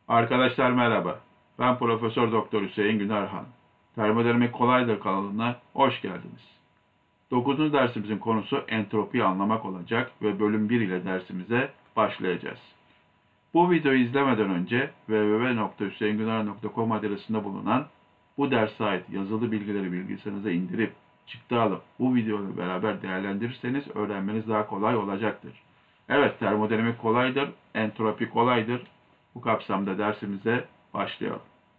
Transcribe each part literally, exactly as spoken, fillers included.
Arkadaşlar merhaba. Ben Profesör Doktor Hüseyin Günarhan. Termodinamik Kolaydır kanalına hoş geldiniz. dokuzuncu dersimizin konusu entropiyi anlamak olacak ve bölüm bir ile dersimize başlayacağız. Bu videoyu izlemeden önce w w w nokta hüseyin günarhan nokta com adresinde bulunan bu derse ait yazılı bilgileri bilgisayarınıza indirip çıktı alıp bu videoyu beraber değerlendirirseniz öğrenmeniz daha kolay olacaktır. Evet, termodinamik kolaydır, entropi kolaydır. Bu kapsamda dersimize başlayalım.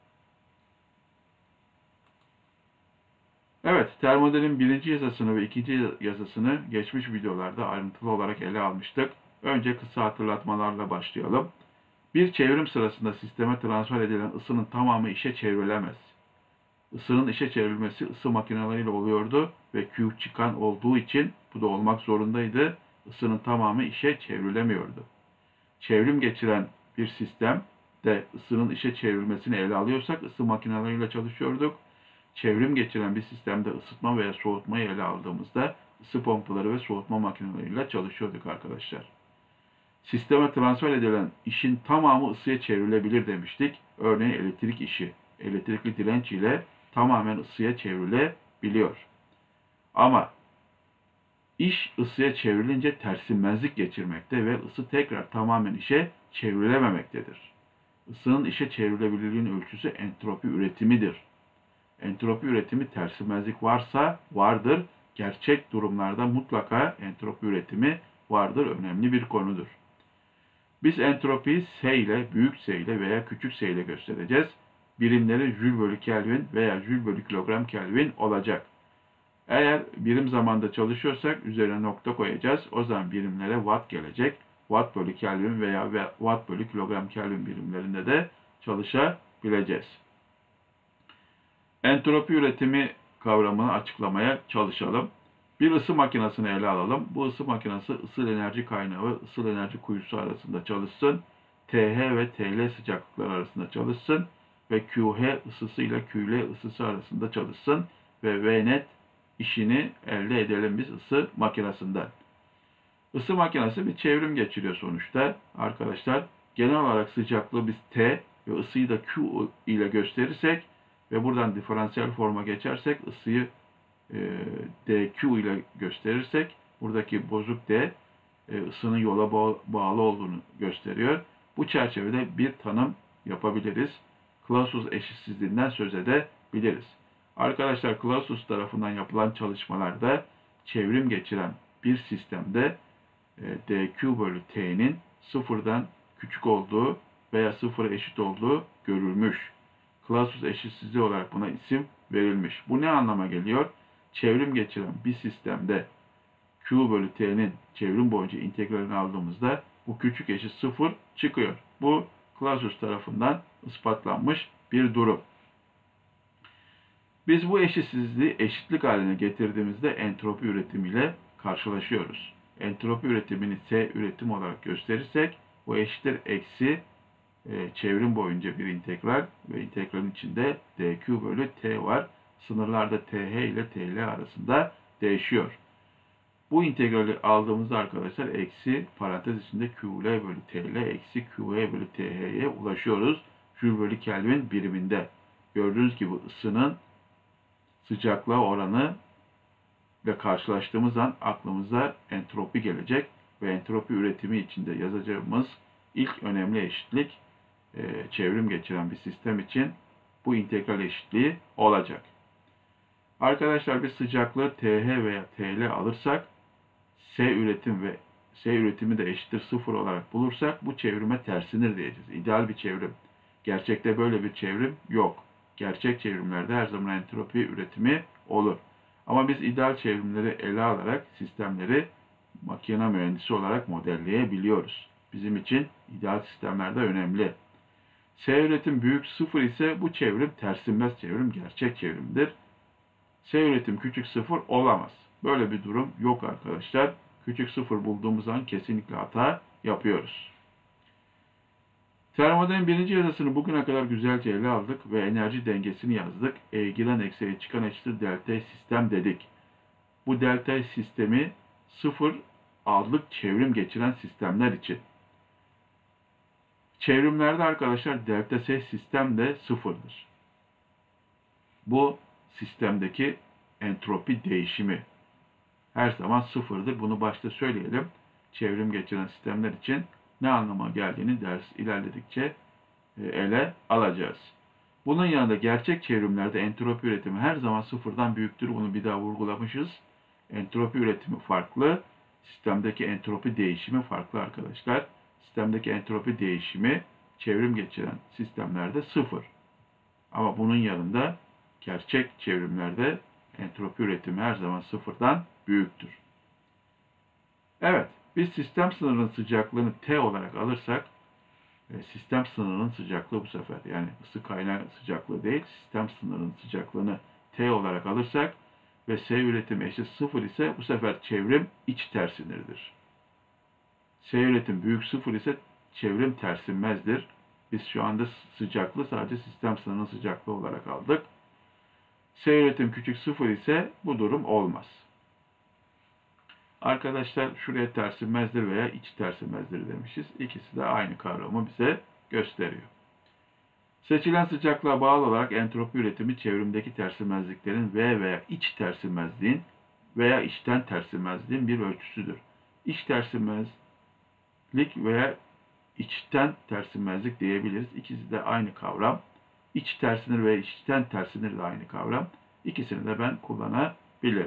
Evet, termodinamiğin birinci yasasını ve ikinci yasasını geçmiş videolarda ayrıntılı olarak ele almıştık. Önce kısa hatırlatmalarla başlayalım. Bir çevrim sırasında sisteme transfer edilen ısının tamamı işe çevrilemez. Isının işe çevrilmesi ısı makineleriyle oluyordu ve Q çıkan olduğu için bu da olmak zorundaydı. Isının tamamı işe çevrilemiyordu. Çevrim geçiren bir sistem de ısının işe çevrilmesini ele alıyorsak ısı makineleriyle çalışıyorduk. Çevrim geçiren bir sistemde ısıtma veya soğutmayı ele aldığımızda ısı pompaları ve soğutma makineleriyle çalışıyorduk arkadaşlar. Sisteme transfer edilen işin tamamı ısıya çevrilebilir demiştik. Örneğin elektrik işi, elektrikli direnç ile tamamen ısıya çevrilebiliyor. Ama iş ısıya çevrilince tersinmezlik geçirmekte ve ısı tekrar tamamen işe çevrilememektedir. Isının işe çevrilebilirliğinin ölçüsü entropi üretimidir. Entropi üretimi tersinmezlik varsa vardır. Gerçek durumlarda mutlaka entropi üretimi vardır. Önemli bir konudur. Biz entropiyi S ile, büyük S ile veya küçük S ile göstereceğiz. Birimleri Joule bölü Kelvin veya Joule bölü kilogram Kelvin olacak. Eğer birim zamanda çalışıyorsak üzerine nokta koyacağız. O zaman birimlere watt gelecek. Watt bölü Kelvin veya watt bölü kilogram Kelvin birimlerinde de çalışabileceğiz. Entropi üretimi kavramını açıklamaya çalışalım. Bir ısı makinesini ele alalım. Bu ısı makinesi ısıl enerji kaynağı ve ısıl enerji kuyusu arasında çalışsın. T H ve T L sıcaklıklar arasında çalışsın. Ve Q H ısısı ile Q L ısısı arasında çalışsın. Ve V net işini elde edelim biz ısı makinesinden. Isı makinesi bir çevrim geçiriyor sonuçta. Arkadaşlar genel olarak sıcaklığı biz T ve ısıyı da Q ile gösterirsek ve buradan diferansiyel forma geçersek ısıyı e, D Q ile gösterirsek buradaki bozuk D e, ısının yola bağlı olduğunu gösteriyor. Bu çerçevede bir tanım yapabiliriz. Clausius eşitsizliğinden söz edebiliriz. Arkadaşlar Clausius tarafından yapılan çalışmalarda çevrim geçiren bir sistemde e, D Q bölü T'nin sıfırdan küçük olduğu veya sıfıra eşit olduğu görülmüş. Clausius eşitsizliği olarak buna isim verilmiş. Bu ne anlama geliyor? Çevrim geçiren bir sistemde Q bölü T'nin çevrim boyunca integralini aldığımızda bu küçük eşit sıfır çıkıyor. Bu Clausius tarafından ispatlanmış bir durum. Biz bu eşitsizliği eşitlik haline getirdiğimizde entropi üretimiyle karşılaşıyoruz. Entropi üretimini S üretim olarak gösterirsek bu eşittir eksi e, çevrim boyunca bir integral ve integralin içinde dq bölü t var. Sınırlarda th ile tl arasında değişiyor. Bu integrali aldığımızda arkadaşlar eksi parantez içinde ql bölü tl eksi qe bölü th'ye ulaşıyoruz. Joule bölü Kelvin biriminde. Gördüğünüz gibi ısının sıcaklığa oranı ile karşılaştığımız an aklımıza entropi gelecek ve entropi üretimi içinde yazacağımız ilk önemli eşitlik e, çevrim geçiren bir sistem için bu integral eşitliği olacak. Arkadaşlar bir sıcaklığı T H veya T L alırsak S üretim ve S üretimi de eşittir sıfır olarak bulursak bu çevrime tersinir diyeceğiz. İdeal bir çevrim. Gerçekte böyle bir çevrim yok. Gerçek çevrimlerde her zaman entropi üretimi olur. Ama biz ideal çevrimleri ele alarak sistemleri makine mühendisi olarak modelleyebiliyoruz. Bizim için ideal sistemlerde önemli. S üretim büyük sıfır ise bu çevrim tersinmez çevrim, gerçek çevrimdir. S üretim küçük sıfır olamaz. Böyle bir durum yok arkadaşlar. Küçük sıfır bulduğumuz an kesinlikle hata yapıyoruz. Termodinamiğin birinci yasasını bugüne kadar güzelce ele aldık ve enerji dengesini yazdık. E giren eksiye çıkan eşittir delta sistem dedik. Bu delta sistemi sıfır adlık çevrim geçiren sistemler için. Çevrimlerde arkadaşlar delta S sistem de sıfırdır. Bu sistemdeki entropi değişimi her zaman sıfırdır. Bunu başta söyleyelim. Çevrim geçiren sistemler için ne anlama geldiğini ders ilerledikçe ele alacağız. Bunun yanında gerçek çevrimlerde entropi üretimi her zaman sıfırdan büyüktür. Bunu bir daha vurgulamışız. Entropi üretimi farklı. Sistemdeki entropi değişimi farklı arkadaşlar. Sistemdeki entropi değişimi çevrim geçiren sistemlerde sıfır. Ama bunun yanında gerçek çevrimlerde entropi üretimi her zaman sıfırdan büyüktür. Evet, biz sistem sınırının sıcaklığını T olarak alırsak, sistem sınırının sıcaklığı bu sefer, yani ısı kaynağı sıcaklığı değil, sistem sınırının sıcaklığını T olarak alırsak ve S üretimi eşit sıfır ise bu sefer çevrim iç tersinirdir. S üretim büyük sıfır ise çevrim tersinmezdir. Biz şu anda sıcaklığı sadece sistem sınırının sıcaklığı olarak aldık. S üretim küçük sıfır ise bu durum olmaz. Arkadaşlar şuraya tersinmezdir veya iç tersinmezdir demişiz. İkisi de aynı kavramı bize gösteriyor. Seçilen sıcaklığa bağlı olarak entropi üretimi çevrimdeki tersinmezliklerin V veya iç tersinmezliğin veya içten tersinmezliğin bir ölçüsüdür. İç tersinmezlik veya içten tersinmezlik diyebiliriz. İkisi de aynı kavram. İç tersinir ve içten tersinir de aynı kavram. İkisini de ben kullanabilirim.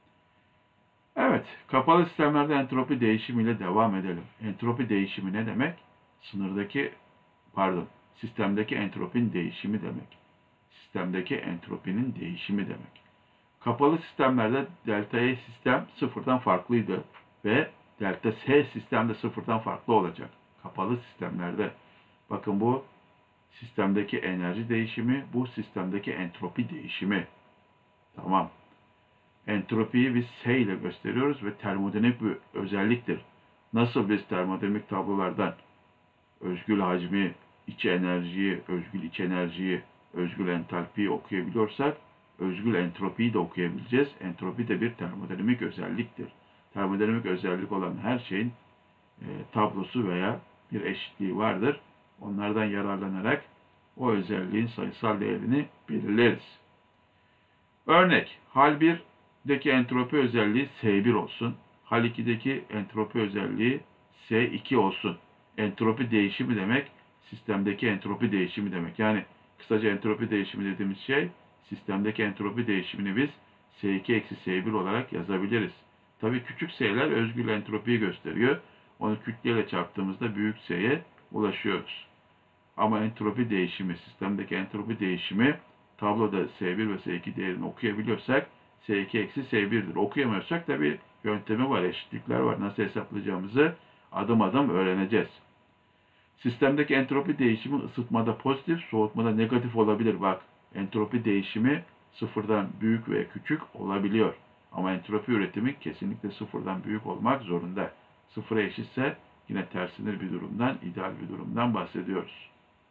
Evet, kapalı sistemlerde entropi değişimiyle devam edelim. Entropi değişimi ne demek? Sınırdaki, pardon, sistemdeki entropinin değişimi demek. Sistemdeki entropinin değişimi demek. Kapalı sistemlerde delta E sistem sıfırdan farklıydı ve delta S sistem de sıfırdan farklı olacak. Kapalı sistemlerde. Bakın bu sistemdeki enerji değişimi, bu sistemdeki entropi değişimi. Tamam. Entropiyi biz S ile gösteriyoruz ve termodinamik bir özelliktir. Nasıl biz termodinamik tablolardan özgül hacmi, iç enerjiyi, özgül iç enerjiyi, özgül entalpiyi okuyabiliyorsak, özgül entropiyi de okuyabileceğiz. Entropi de bir termodinamik özelliktir. Termodinamik özellik olan her şeyin e, tablosu veya bir eşitliği vardır. Onlardan yararlanarak o özelliğin sayısal değerini belirleriz. Örnek, hal birdeki entropi özelliği S bir olsun. Hal ikideki entropi özelliği S iki olsun. Entropi değişimi demek, sistemdeki entropi değişimi demek. Yani kısaca entropi değişimi dediğimiz şey, sistemdeki entropi değişimini biz S iki eksi S bir olarak yazabiliriz. Tabii küçük s'ler özgül entropiyi gösteriyor. Onu kütleyle çarptığımızda büyük S'ye ulaşıyoruz. Ama entropi değişimi, sistemdeki entropi değişimi tabloda S bir ve S iki değerini okuyabiliyorsak S iki eksi S bir'dir. Okuyamıyorsak tabii yöntemi var, eşitlikler var. Nasıl hesaplayacağımızı adım adım öğreneceğiz. Sistemdeki entropi değişimi ısıtmada pozitif, soğutmada negatif olabilir. Bak, entropi değişimi sıfırdan büyük ve küçük olabiliyor. Ama entropi üretimi kesinlikle sıfırdan büyük olmak zorunda. Sıfıra eşitse yine tersinir bir durumdan, ideal bir durumdan bahsediyoruz.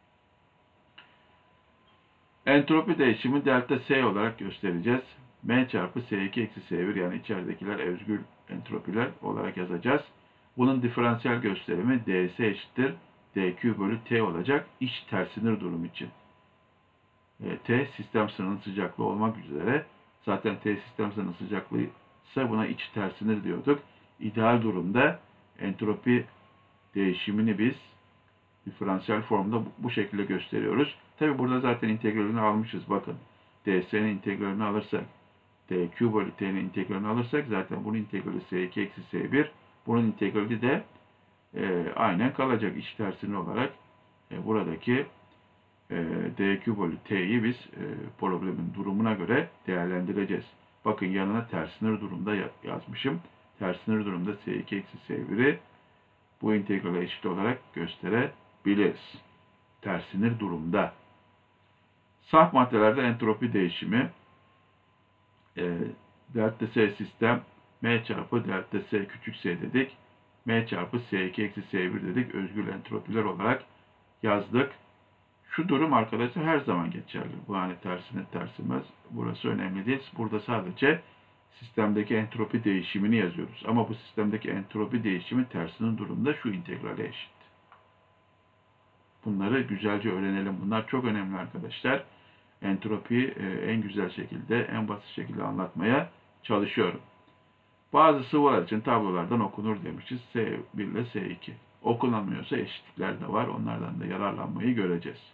Entropi değişimi delta S olarak göstereceğiz. M çarpı S iki eksi S bir, yani içeridekiler özgül entropiler olarak yazacağız. Bunun diferansiyel gösterimi ds eşittir dq bölü T olacak iç tersinir durum için. E, T sistem sınırının sıcaklığı olmak üzere, zaten T sistem sınırının sıcaklığı ise buna iç tersinir diyorduk. İdeal durumda entropi değişimini biz diferansiyel formda bu şekilde gösteriyoruz. Tabi burada zaten integralini almışız. Bakın, ds'nin integralini alırsak, dq bölü T'nin integralini alırsak zaten bunun integrali S iki eksi S bir. Bunun integrali de e, aynen kalacak iç tersini olarak. E, buradaki e, dq bölü T'yi biz e, problemin durumuna göre değerlendireceğiz. Bakın, yanına tersinir durumda yazmışım. Tersinir durumda S iki eksi S bir'i bu integrale eşit olarak gösterebiliriz. Tersinir durumda. Saf maddelerde entropi değişimi e, delta S sistem M çarpı delta S küçük S dedik. M çarpı S iki eksi S bir dedik. Özgül entropiler olarak yazdık. Şu durum arkadaşlar her zaman geçerli. Bu hani tersine tersinmez. Burası önemli değil. Burada sadece sistemdeki entropi değişimini yazıyoruz. Ama bu sistemdeki entropi değişimi tersinin durumunda şu integrale eşit. Bunları güzelce öğrenelim. Bunlar çok önemli arkadaşlar. Entropiyi en güzel şekilde, en basit şekilde anlatmaya çalışıyorum. Bazı sıvılar için tablolardan okunur demişiz. S bir ile S iki. Okunamıyorsa eşitlikler de var. Onlardan da yararlanmayı göreceğiz.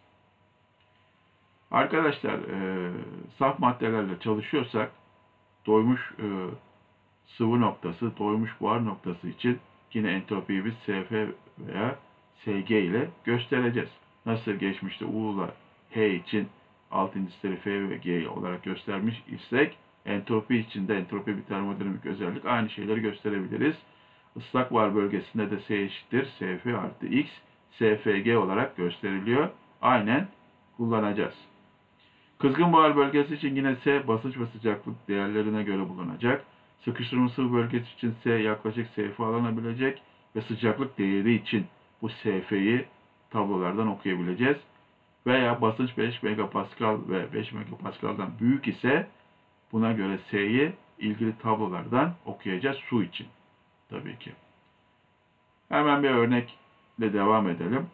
Arkadaşlar e, saf maddelerle çalışıyorsak doymuş e, sıvı noktası, doymuş buhar noktası için yine entropiyi biz S F veya S G ile göstereceğiz. Nasıl geçmişte U ile H için alt indisleri F ve G olarak göstermiş isek entropi için de entropi bir termodinamik özellik aynı şeyleri gösterebiliriz. Islak buhar bölgesinde de S eşittir S F artı X S F G olarak gösteriliyor. Aynen kullanacağız. Kızgın buhar bölgesi için yine S basınç ve sıcaklık değerlerine göre bulunacak. Sıkıştırılmış sıvı bölgesi için S yaklaşık S F alınabilecek ve sıcaklık değeri için bu S F'yi tablolardan okuyabileceğiz. Veya basınç beş megapascal ve beş megapascal'dan büyük ise buna göre S'yi ilgili tablolardan okuyacağız su için. Tabii ki. Hemen bir örnekle devam edelim.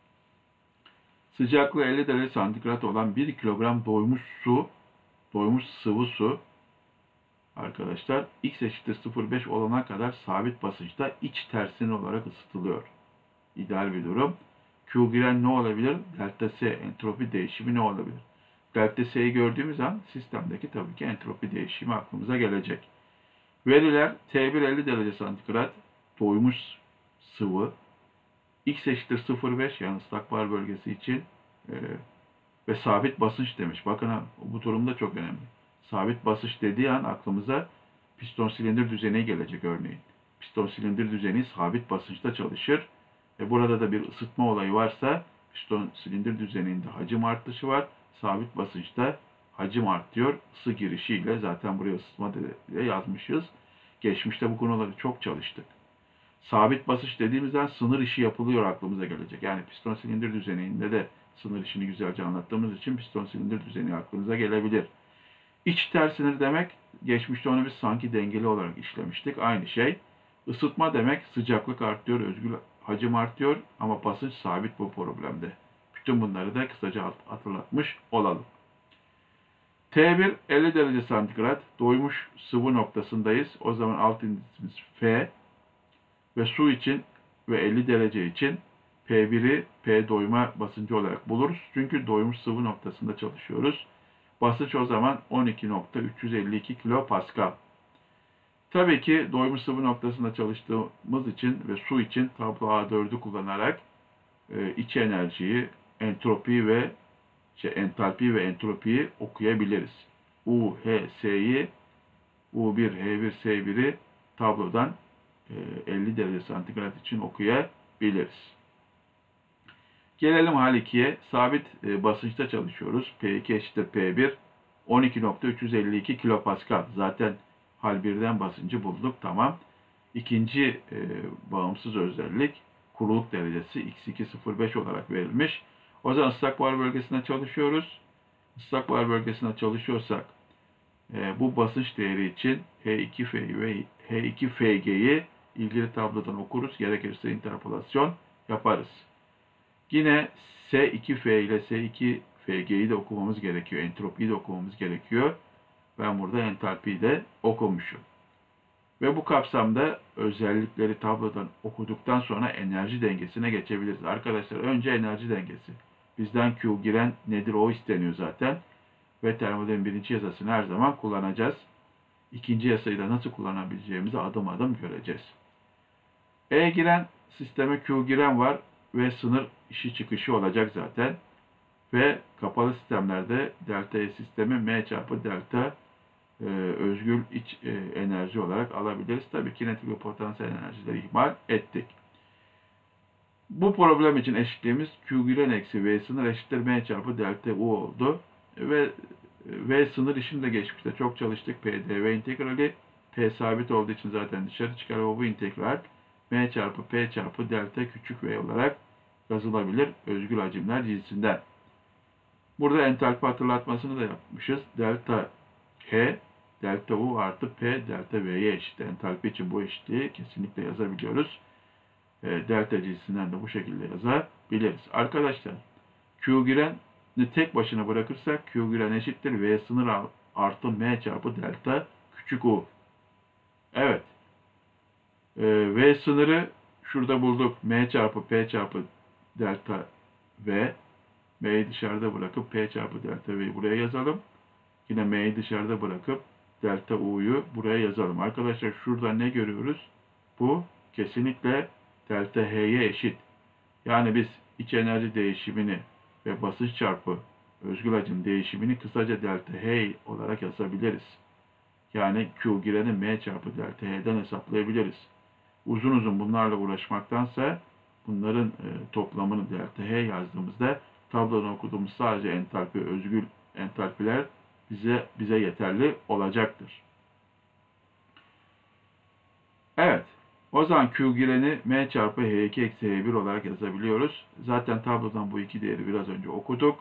Sıcaklığı elli derece santigrat olan bir kilogram doymuş su, doymuş sıvı su arkadaşlar X eşittir sıfır virgül beş olana kadar sabit basınçta iç tersine olarak ısıtılıyor. İdeal bir durum. Q giren ne olabilir? Delta S entropi değişimi ne olabilir? Delta S'yi gördüğümüz an sistemdeki tabii ki entropi değişimi aklımıza gelecek. Veriler T bir elli derece santigrat doymuş sıvı X eşittir sıfır virgül beş yani ıslak buhar bölgesi için e, ve sabit basınç demiş. Bakın ha, bu durumda çok önemli. Sabit basınç dediği an aklımıza piston silindir düzeni gelecek örneğin. Piston silindir düzeni sabit basınçta çalışır. E burada da bir ısıtma olayı varsa piston silindir düzeninde hacim artışı var. Sabit basınçta hacim artıyor. Isı girişiyle zaten buraya ısıtma diye yazmışız. Geçmişte bu konuları çok çalıştık. Sabit basınç dediğimizden sınır işi yapılıyor aklımıza gelecek. Yani piston silindir düzeninde de sınır işini güzelce anlattığımız için piston silindir düzeni aklınıza gelebilir. İç tersinir demek, geçmişte onu biz sanki dengeli olarak işlemiştik. Aynı şey. Isıtma demek sıcaklık artıyor, özgül hacim artıyor ama basınç sabit bu problemde. Bütün bunları da kısaca hatırlatmış olalım. T bir elli derece santigrat doymuş sıvı noktasındayız. O zaman alt indisimiz F ve su için ve elli derece için P bir'i P doyma basıncı olarak buluruz. Çünkü doymuş sıvı noktasında çalışıyoruz. Basınç o zaman on iki nokta üç yüz elli iki kilopascal. Tabii ki doymuş sıvı noktasında çalıştığımız için ve su için tablo A dördü kullanarak e, iç enerjiyi, entropiyi ve şey, entalpi ve entropiyi okuyabiliriz. U, H, S'yi U bir, H bir, S bir'i tablodan e, elli derece santigrat için okuyabiliriz. Gelelim hal ikiye. Sabit e, basınçta çalışıyoruz. P iki eşittir P bir. on iki nokta üç yüz elli iki kilopascal. Zaten hal birden basıncı bulduk. Tamam. İkinci e, bağımsız özellik kuruluk derecesi X iki sıfır virgül beş olarak verilmiş. O zaman ıslak buhar bölgesinde çalışıyoruz. Islak buhar bölgesinde çalışıyorsak e, bu basınç değeri için H iki F ve H iki F G'yi ilgili tablodan okuruz. Gerekirse interpolasyon yaparız. Yine S iki F ile S iki F G'yi de okumamız gerekiyor. Entropiyi de okumamız gerekiyor. Ben burada entalpiyi de okumuşum. Ve bu kapsamda özellikleri tablodan okuduktan sonra enerji dengesine geçebiliriz. Arkadaşlar önce enerji dengesi. Bizden Q giren nedir o isteniyor zaten. Ve termodinamiğin birinci yasasını her zaman kullanacağız. İkinci yasayı da nasıl kullanabileceğimizi adım adım göreceğiz. E giren sisteme Q giren var ve sınır işi çıkışı olacak zaten. Ve kapalı sistemlerde delta E sistemi M çarpı delta e, özgül iç e, enerji olarak alabiliriz. Tabii kinetik ve potansiyel enerjileri ihmal ettik. Bu problem için eşitliğimiz Q giren eksi V sınır eşittir M çarpı delta U oldu. Ve V sınır işini de geçmişte çok çalıştık. P D V integrali P sabit olduğu için zaten dışarı çıkar ve bu integral M çarpı P çarpı delta küçük V olarak yazılabilir özgül hacimler cinsinden. Burada entalpi hatırlatmasını da yapmışız. Delta H, delta U artı P, delta V'ye eşit. Entalpi için bu eşitliği kesinlikle yazabiliyoruz. E, delta cinsinden de bu şekilde yazabiliyoruz. yazabiliriz. Arkadaşlar Q gireni tek başına bırakırsak Q giren eşittir V sınır artı M çarpı delta küçük U. Evet. Ee, V sınırı şurada bulduk. M çarpı P çarpı delta V. M'yi dışarıda bırakıp P çarpı delta V'yi buraya yazalım. Yine M'yi dışarıda bırakıp delta U'yu buraya yazalım. Arkadaşlar şurada ne görüyoruz? Bu kesinlikle delta H'ye eşit. Yani biz iç enerji değişimini ve basınç çarpı özgül hacim değişimini kısaca delta H olarak yazabiliriz. Yani Q gireni M çarpı delta H'den hesaplayabiliriz. Uzun uzun bunlarla uğraşmaktansa bunların e, toplamını delta H yazdığımızda tablodan okuduğumuz sadece entalpi, özgül entalpiler bize bize yeterli olacaktır. Evet. O zaman Q gireni M çarpı H iki eksi H bir olarak yazabiliyoruz. Zaten tablodan bu iki değeri biraz önce okuduk.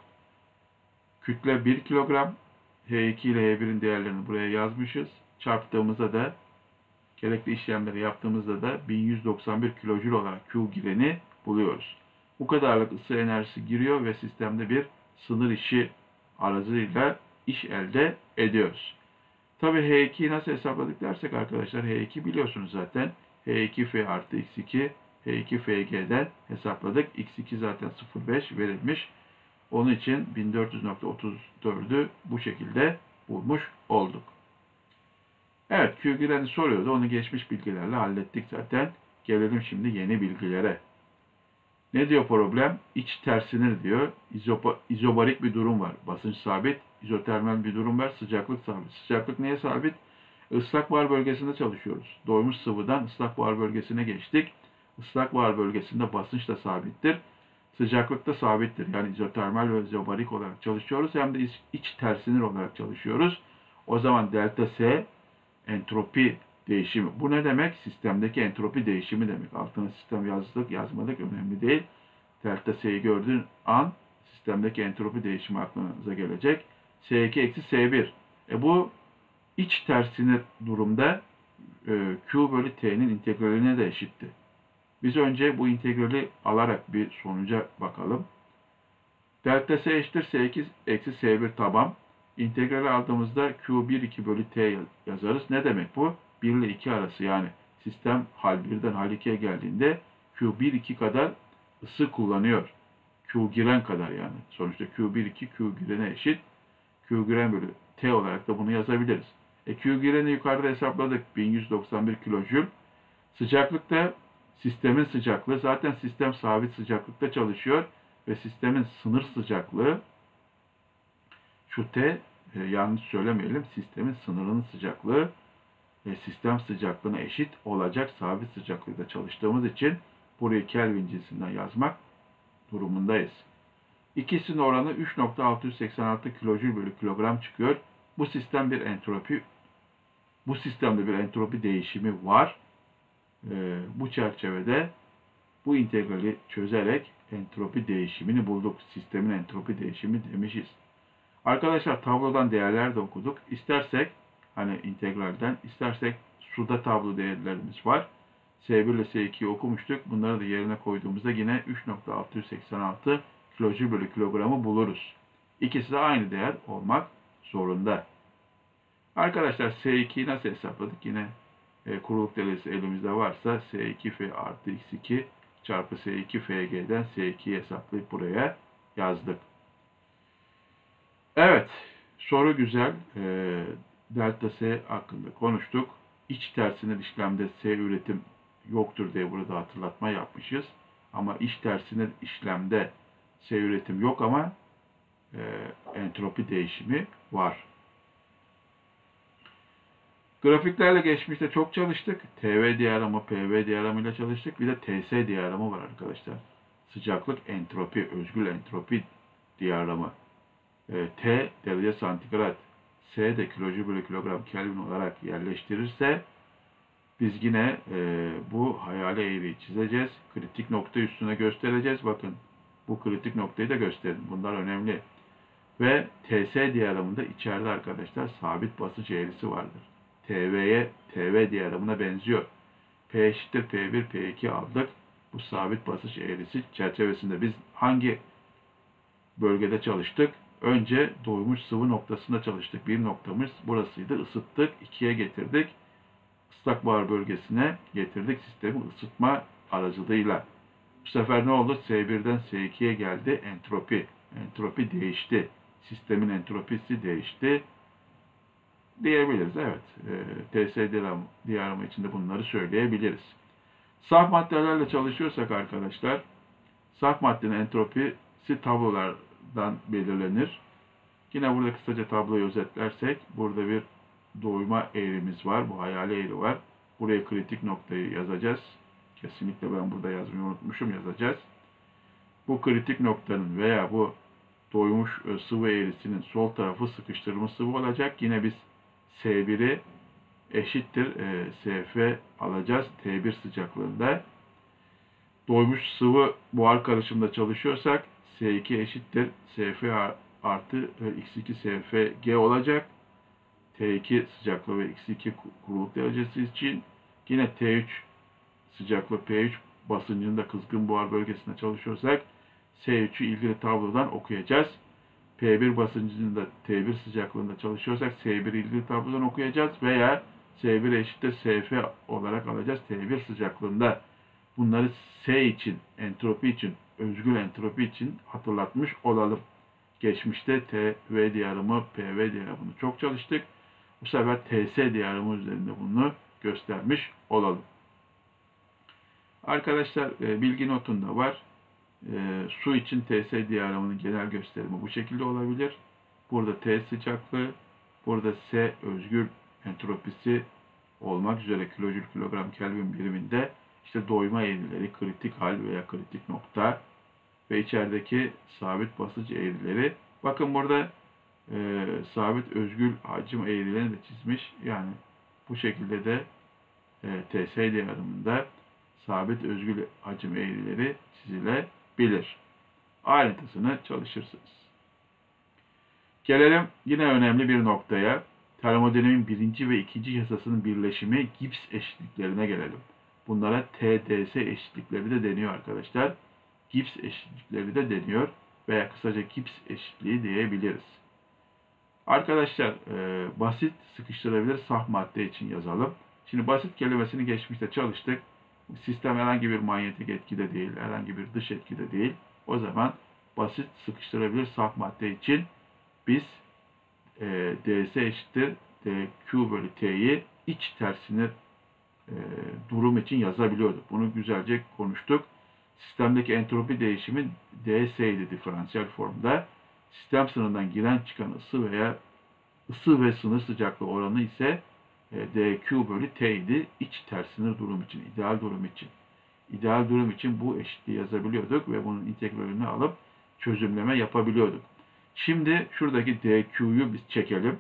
Kütle bir kilogram. H iki ile H birin değerlerini buraya yazmışız. Çarptığımızda da gerekli işlemleri yaptığımızda da bin yüz doksan bir kilojül olarak Q gireni buluyoruz. Bu kadarlık ısı enerjisi giriyor ve sistemde bir sınır işi aracılığıyla iş elde ediyoruz. Tabi H ikiyi nasıl hesapladık dersek arkadaşlar H iki biliyorsunuz zaten. H iki F artı X iki H iki F G'den hesapladık. X iki zaten sıfır virgül beş verilmiş. Onun için bin dört yüz nokta otuz dördü bu şekilde bulmuş olduk. Evet, Q gireni soruyordu. Onu geçmiş bilgilerle hallettik zaten. Gelelim şimdi yeni bilgilere. Ne diyor problem? İç tersinir diyor. İzopa, izobarik bir durum var. Basınç sabit. İzotermal bir durum var. Sıcaklık sabit. Sıcaklık neye sabit? Islak buhar bölgesinde çalışıyoruz. Doymuş sıvıdan ıslak buhar bölgesine geçtik. Islak buhar bölgesinde basınç da sabittir. Sıcaklık da sabittir. Yani izotermal ve izobarik olarak çalışıyoruz. Hem de iç, iç tersinir olarak çalışıyoruz. O zaman delta S entropi değişimi. Bu ne demek? Sistemdeki entropi değişimi demek. Altına sistem yazdık, yazmadık önemli değil. Delta S'yi gördüğün an sistemdeki entropi değişimi aklınıza gelecek. S iki eksi S bir. E bu iç tersinir durumda e, Q bölü T'nin integraline de eşitti. Biz önce bu integrali alarak bir sonuca bakalım. Delta S eşittir S iki eksi S bir taban. İntegrali aldığımızda Q bir iki bölü T yazarız. Ne demek bu? bir ile iki arası yani sistem hal birden hal ikiye geldiğinde Q bir iki kadar ısı kullanıyor. Q giren kadar yani. Sonuçta Q bir iki Q girene eşit. Q giren bölü T olarak da bunu yazabiliriz. E Q gireni yukarıda hesapladık. bin yüz doksan bir kilojül. Sıcaklıkta sistemin sıcaklığı. Zaten sistem sabit sıcaklıkta çalışıyor. Ve sistemin sınır sıcaklığı şu T, e, yanlış söylemeyelim, sistemin sınırının sıcaklığı ve sistem sıcaklığına eşit olacak sabit sıcaklıkta çalıştığımız için burayı Kelvin cinsinden yazmak durumundayız. İkisinin oranı üç nokta altı yüz seksen altı kilojül bölü kilogram çıkıyor. Bu sistem bir entropi, bu sistemde bir entropi değişimi var. E, bu çerçevede bu integrali çözerek entropi değişimini bulduk. Sistemin entropi değişimi demişiz. Arkadaşlar tablodan değerler de okuduk. İstersek hani integralden, istersek suda tablo değerlerimiz var. S bir ile S ikiyi okumuştuk. Bunları da yerine koyduğumuzda yine üç nokta altı yüz seksen altı kilojül bölü kilogramı buluruz. İkisi de aynı değer olmak zorunda. Arkadaşlar S ikiyi nasıl hesapladık? Yine e, kuruluk derecesi elimizde varsa S iki F artı X iki çarpı S iki F G'den S ikiyi hesaplayıp buraya yazdık. Evet, soru güzel. E, delta S hakkında konuştuk. İç tersinir işlemde S üretim yoktur diye burada hatırlatma yapmışız. Ama iç tersinir işlemde S üretim yok ama e, entropi değişimi var. Grafiklerle geçmişte çok çalıştık. T V diyagramı, P V diyagramı ile çalıştık. Bir de T S diyagramı var arkadaşlar. Sıcaklık entropi, özgül entropi diyagramı. E, T derece santigrat, S de kilojül bölü kilogram Kelvin olarak yerleştirirse biz yine e, bu hayali eğriyi çizeceğiz. Kritik nokta üstüne göstereceğiz. Bakın bu kritik noktayı da gösterin. Bunlar önemli. Ve T S diyagramında içeride arkadaşlar sabit basınç eğrisi vardır. T V'ye, T V diyagramına benziyor. P eşittir P bir, P iki aldık. Bu sabit basınç eğrisi çerçevesinde biz hangi bölgede çalıştık? Önce doymuş sıvı noktasında çalıştık. Bir noktamız burasıydı. Isıttık. ikiye getirdik. Islak buhar bölgesine getirdik sistemi ısıtma aracılığıyla. Bu sefer ne oldu? S birden S ikiye geldi. Entropi. Entropi değişti. Sistemin entropisi değişti diyebiliriz. Evet. E, T S diyagramı içinde bunları söyleyebiliriz. Saf maddelerle çalışıyorsak arkadaşlar, saf maddenin entropisi tablolardan belirlenir. Yine burada kısaca tabloyu özetlersek, burada bir doyma eğrimiz var. Bu hayali eğri var. Buraya kritik noktayı yazacağız. Kesinlikle ben burada yazmayı unutmuşum, yazacağız. Bu kritik noktanın veya bu doymuş sıvı eğrisinin sol tarafı sıkıştırılmış sıvı olacak. Yine biz S bir'i eşittir e, S F alacağız T bir sıcaklığında. Doymuş sıvı buhar karışımında çalışıyorsak S iki eşittir S F artı e, X iki S F G olacak. T iki sıcaklığı ve X iki kuruluk derecesi için yine T üç sıcaklığı P üç basıncında kızgın buhar bölgesinde çalışıyorsak S üç'ü ilgili tablodan okuyacağız. P bir basıncında T bir sıcaklığında çalışıyorsak S bir ilgili tablodan okuyacağız veya S bir eşittir S F olarak alacağız T bir sıcaklığında. Bunları S için, entropi için, özgül entropi için hatırlatmış olalım. Geçmişte T V diyagramı, P V diyagramını çok çalıştık. Bu sefer T S diyagramı üzerinde bunu göstermiş olalım. Arkadaşlar bilgi notunda var. E, su için T S diyagramının genel gösterimi bu şekilde olabilir. Burada T sıcaklığı, burada S özgül entropisi olmak üzere kilojül kilogram Kelvin biriminde işte doyma eğrileri, kritik hal veya kritik nokta ve içerideki sabit basınç eğrileri. Bakın burada e, sabit özgül hacim eğrilerini de çizmiş. Yani bu şekilde de e, T S diyagramında sabit özgül hacim eğrileri çizilebilir. Ayrıntısını çalışırsınız. Gelelim yine önemli bir noktaya. Termodinamiğin birinci ve ikinci yasasının birleşimi gips eşitliklerine gelelim. Bunlara T D S eşitlikleri de deniyor arkadaşlar. Gips eşitlikleri de deniyor veya kısaca gips eşitliği diyebiliriz. Arkadaşlar e, basit sıkıştırabilir saf madde için yazalım. Şimdi basit kelimesini geçmişte çalıştık. Sistem herhangi bir manyetik etkide değil, herhangi bir dış etkide değil. O zaman basit sıkıştırabilir saf madde için biz e, ds eşittir dq bölü t'yi iç tersini e, durum için yazabiliyorduk. Bunu güzelce konuştuk. Sistemdeki entropi değişimi ds idi diferansiyel formda. Sistem sınırından giren çıkan ısı veya ısı ve sınır sıcaklığı oranı ise e, dq bölü t idi. İç ters sınır durum için, ideal durum için. İdeal durum için bu eşitliği yazabiliyorduk ve bunun integralini alıp çözümleme yapabiliyorduk. Şimdi şuradaki dq'yu biz çekelim.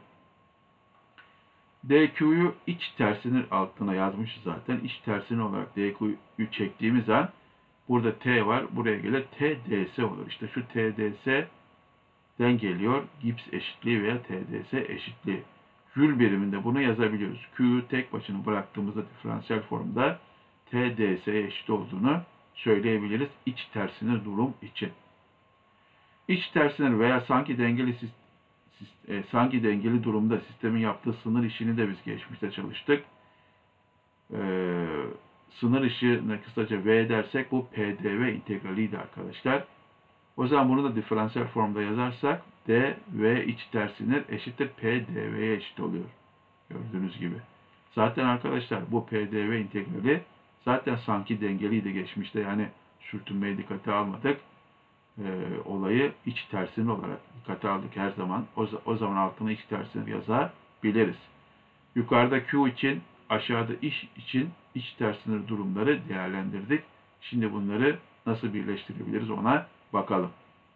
dq'yu iç tersinin altına yazmışız zaten. İç tersini olarak dq'yu çektiğimiz an burada t var. Buraya gelir tds olur. İşte şu tds'den geliyor gips eşitliği veya tds eşitliği. Jül biriminde bunu yazabiliyoruz. Q'yu tek başına bıraktığımızda diferansiyel formda tds'ye eşit olduğunu söyleyebiliriz iç tersine durum için. İç tersine veya sanki dengeli e, sanki dengeli durumda sistemin yaptığı sınır işini de biz geçmişte çalıştık. Ee, sınır işine kısaca V dersek bu P D V integraliydi arkadaşlar. O zaman bunu da diferansiyel formda yazarsak D V iç tersinir eşittir P D V'ye eşit oluyor. Gördüğünüz gibi. Zaten arkadaşlar bu P D V integrali zaten sanki dengeliydi geçmişte. Yani sürtünmeyi dikkate almadık. E, olayı iç tersini olarak dikkate aldık her zaman. O, o zaman altına iç tersini yazabiliriz. Yukarıda Q için, aşağıda iş için iç tersini durumları değerlendirdik. Şimdi bunları nasıl birleştirebiliriz ona bakalım.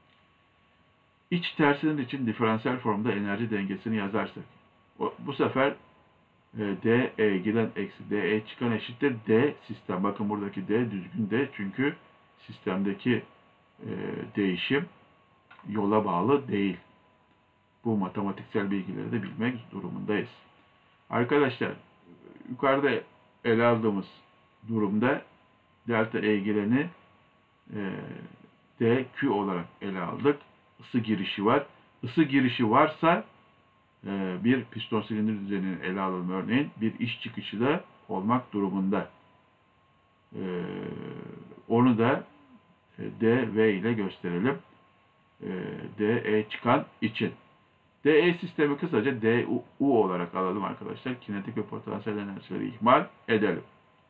İç tersinin için diferansiyel formda enerji dengesini yazarsak, o, bu sefer e, D E giden eksi D E çıkan eşittir D sistem. Bakın buradaki D düzgün D çünkü sistemdeki e, değişim yola bağlı değil. Bu matematiksel bilgileri de bilmek durumundayız. Arkadaşlar yukarıda ele aldığımız durumda delta E gireni e, dQ olarak ele aldık. Isı girişi var. Isı girişi varsa e, bir piston silindir düzenini ele alalım örneğin. Bir iş çıkışı da olmak durumunda. E, onu da e, dV ile gösterelim. E, dE çıkan için. dE sistemi kısaca dU olarak alalım arkadaşlar. Kinetik ve potansiyel enerjileri ihmal edelim.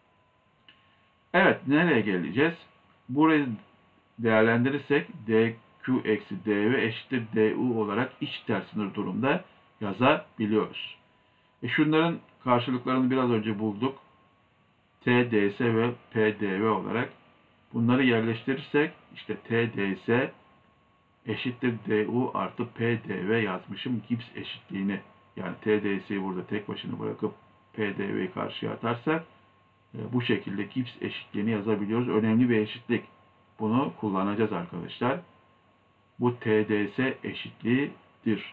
Evet, nereye geleceğiz? Burayı değerlendirirsek dQ eksi dV eşittir dU olarak iç ters sınır durumda yazabiliyoruz. E şunların karşılıklarını biraz önce bulduk. T ds ve P dV olarak. Bunları yerleştirirsek işte T ds eşittir du artı P dV yazmışım Gibbs eşitliğini. Yani T ds'yi burada tek başına bırakıp P dV'yi karşıya atarsak e, bu şekilde Gibbs eşitliğini yazabiliyoruz. Önemli bir eşitlik. Bunu kullanacağız arkadaşlar. Bu T ds eşitliğidir.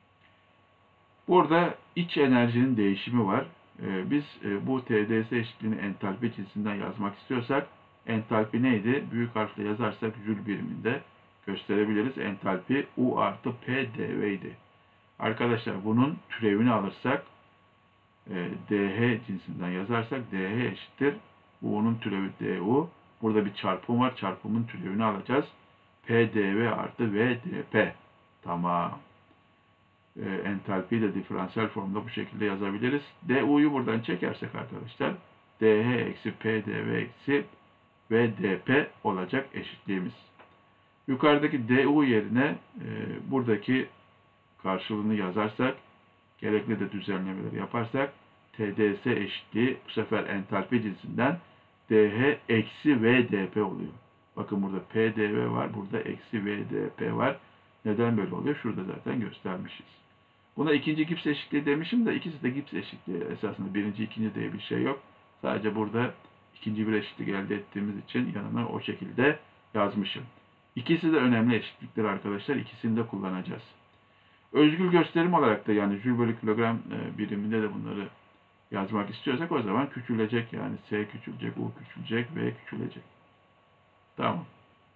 Burada iç enerjinin değişimi var. E, biz e, bu T ds eşitliğini entalpi cinsinden yazmak istiyorsak entalpi neydi? Büyük harfle yazarsak jül biriminde gösterebiliriz. Entalpi U artı P dV idi. Arkadaşlar bunun türevini alırsak e, dH cinsinden yazarsak dH eşittir. U'nun türevi du. Burada bir çarpım var. Çarpımın türevini alacağız. P dV artı V dP. Tamam. E, entalpiyi de diferansiyel formda bu şekilde yazabiliriz. du'yu buradan çekersek arkadaşlar dH eksi P dV eksi V dP olacak eşitliğimiz. Yukarıdaki du yerine e, buradaki karşılığını yazarsak, gerekli de düzenlemeleri yaparsak, T ds eşitliği bu sefer entalpi cinsinden dH eksi V dP oluyor. Bakın burada P dV var, burada eksi V dP var. Neden böyle oluyor? Şurada zaten göstermişiz. Buna ikinci Gibbs eşitliği demişim de ikisi de Gibbs eşitliği. Esasında birinci, ikinci diye bir şey yok. Sadece burada ikinci bir eşitlik elde ettiğimiz için yanına o şekilde yazmışım. İkisi de önemli eşitlikler arkadaşlar. İkisini de kullanacağız. Özgül gösterim olarak da yani jül bölü kilogram biriminde de bunları yazmak istiyorsak o zaman küçülecek. Yani S küçülecek, U küçülecek, V küçülecek. Tamam.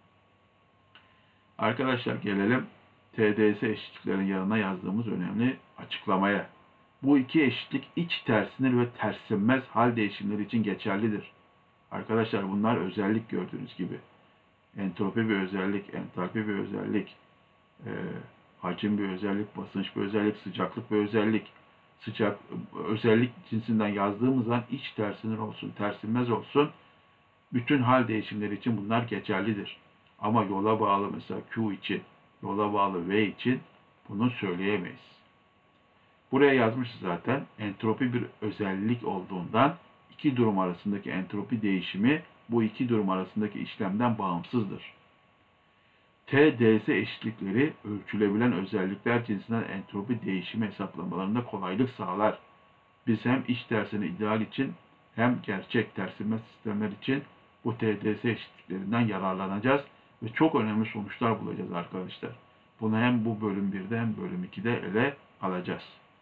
Arkadaşlar gelelim T ds eşitliklerin yanına yazdığımız önemli açıklamaya. Bu iki eşitlik iç tersinir ve tersinmez hal değişimleri için geçerlidir. Arkadaşlar bunlar özellik gördüğünüz gibi. Entropi bir özellik, entalpi bir özellik, e, hacim bir özellik, basınç bir özellik, sıcaklık bir özellik. Sıcak özellik cinsinden yazdığımız zaman iç tersinir olsun, tersinmez olsun. Bütün hal değişimleri için bunlar geçerlidir. Ama yola bağlı mesela Q için, yola bağlı V için bunu söyleyemeyiz. Buraya yazmışız zaten. Entropi bir özellik olduğundan iki durum arasındaki entropi değişimi bu iki durum arasındaki işlemden bağımsızdır. T ds eşitlikleri ölçülebilen özellikler cinsinden entropi değişimi hesaplamalarında kolaylık sağlar. Biz hem iç tersini ideal için hem gerçek tersinmez sistemler için bu T ds eşitliklerinden yararlanacağız ve çok önemli sonuçlar bulacağız arkadaşlar. Bunu hem bu bölüm birde hem bölüm ikide ele alacağız.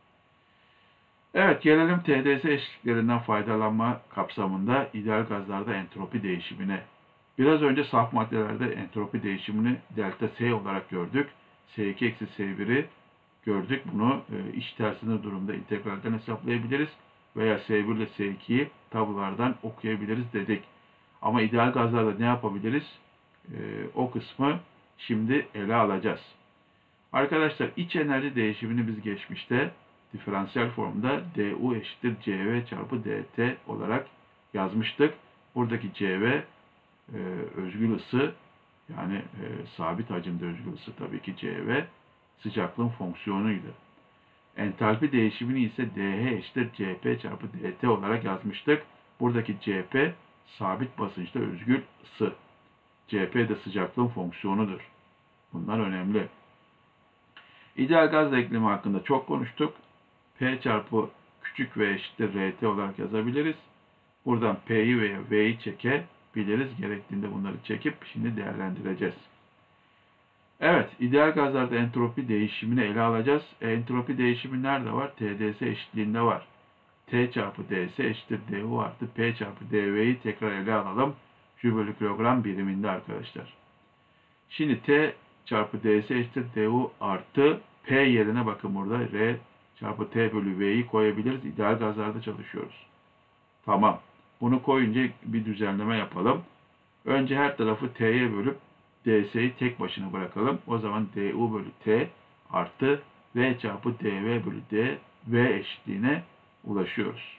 Evet, gelelim T ds eşitliklerinden faydalanma kapsamında ideal gazlarda entropi değişimine. Biraz önce saf maddelerde entropi değişimini delta S olarak gördük. S iki eksi S bir'i gördük. Bunu e, iç tersine durumda integralden hesaplayabiliriz. Veya S bir ile S iki'yi tablolardan okuyabiliriz dedik. Ama ideal gazlarda ne yapabiliriz? E, o kısmı şimdi ele alacağız. Arkadaşlar iç enerji değişimini biz geçmişte diferansiyel formda du eşittir cv çarpı dt olarak yazmıştık. Buradaki cv e, özgül ısı yani e, sabit hacimde özgül ısı tabii ki cv sıcaklığın fonksiyonuydu. Entalpi değişimini ise dh eşittir cp çarpı dt olarak yazmıştık. Buradaki cp sabit basınçta özgül ısı. Cp de sıcaklığın fonksiyonudur. Bunlar önemli. İdeal gaz denklemi hakkında çok konuştuk. P çarpı küçük v eşittir rt olarak yazabiliriz. Buradan P'yi veya V'yi çekebiliriz. Gerektiğinde bunları çekip şimdi değerlendireceğiz. Evet, ideal gazlarda entropi değişimini ele alacağız. Entropi değişimi nerede var? T ds eşitliğinde var. T çarpı ds eşittir du artı P çarpı dv'yi tekrar ele alalım. Jül bölü kilogram biriminde arkadaşlar. Şimdi T çarpı ds eşittir du artı P yerine bakın burada R çarpı T bölü V'yi koyabiliriz. İdeal gazlarda çalışıyoruz. Tamam. Bunu koyunca bir düzenleme yapalım. Önce her tarafı T'ye bölüp ds'yi tek başına bırakalım. O zaman du bölü T artı V çarpı dv bölü dv eşitliğine ulaşıyoruz.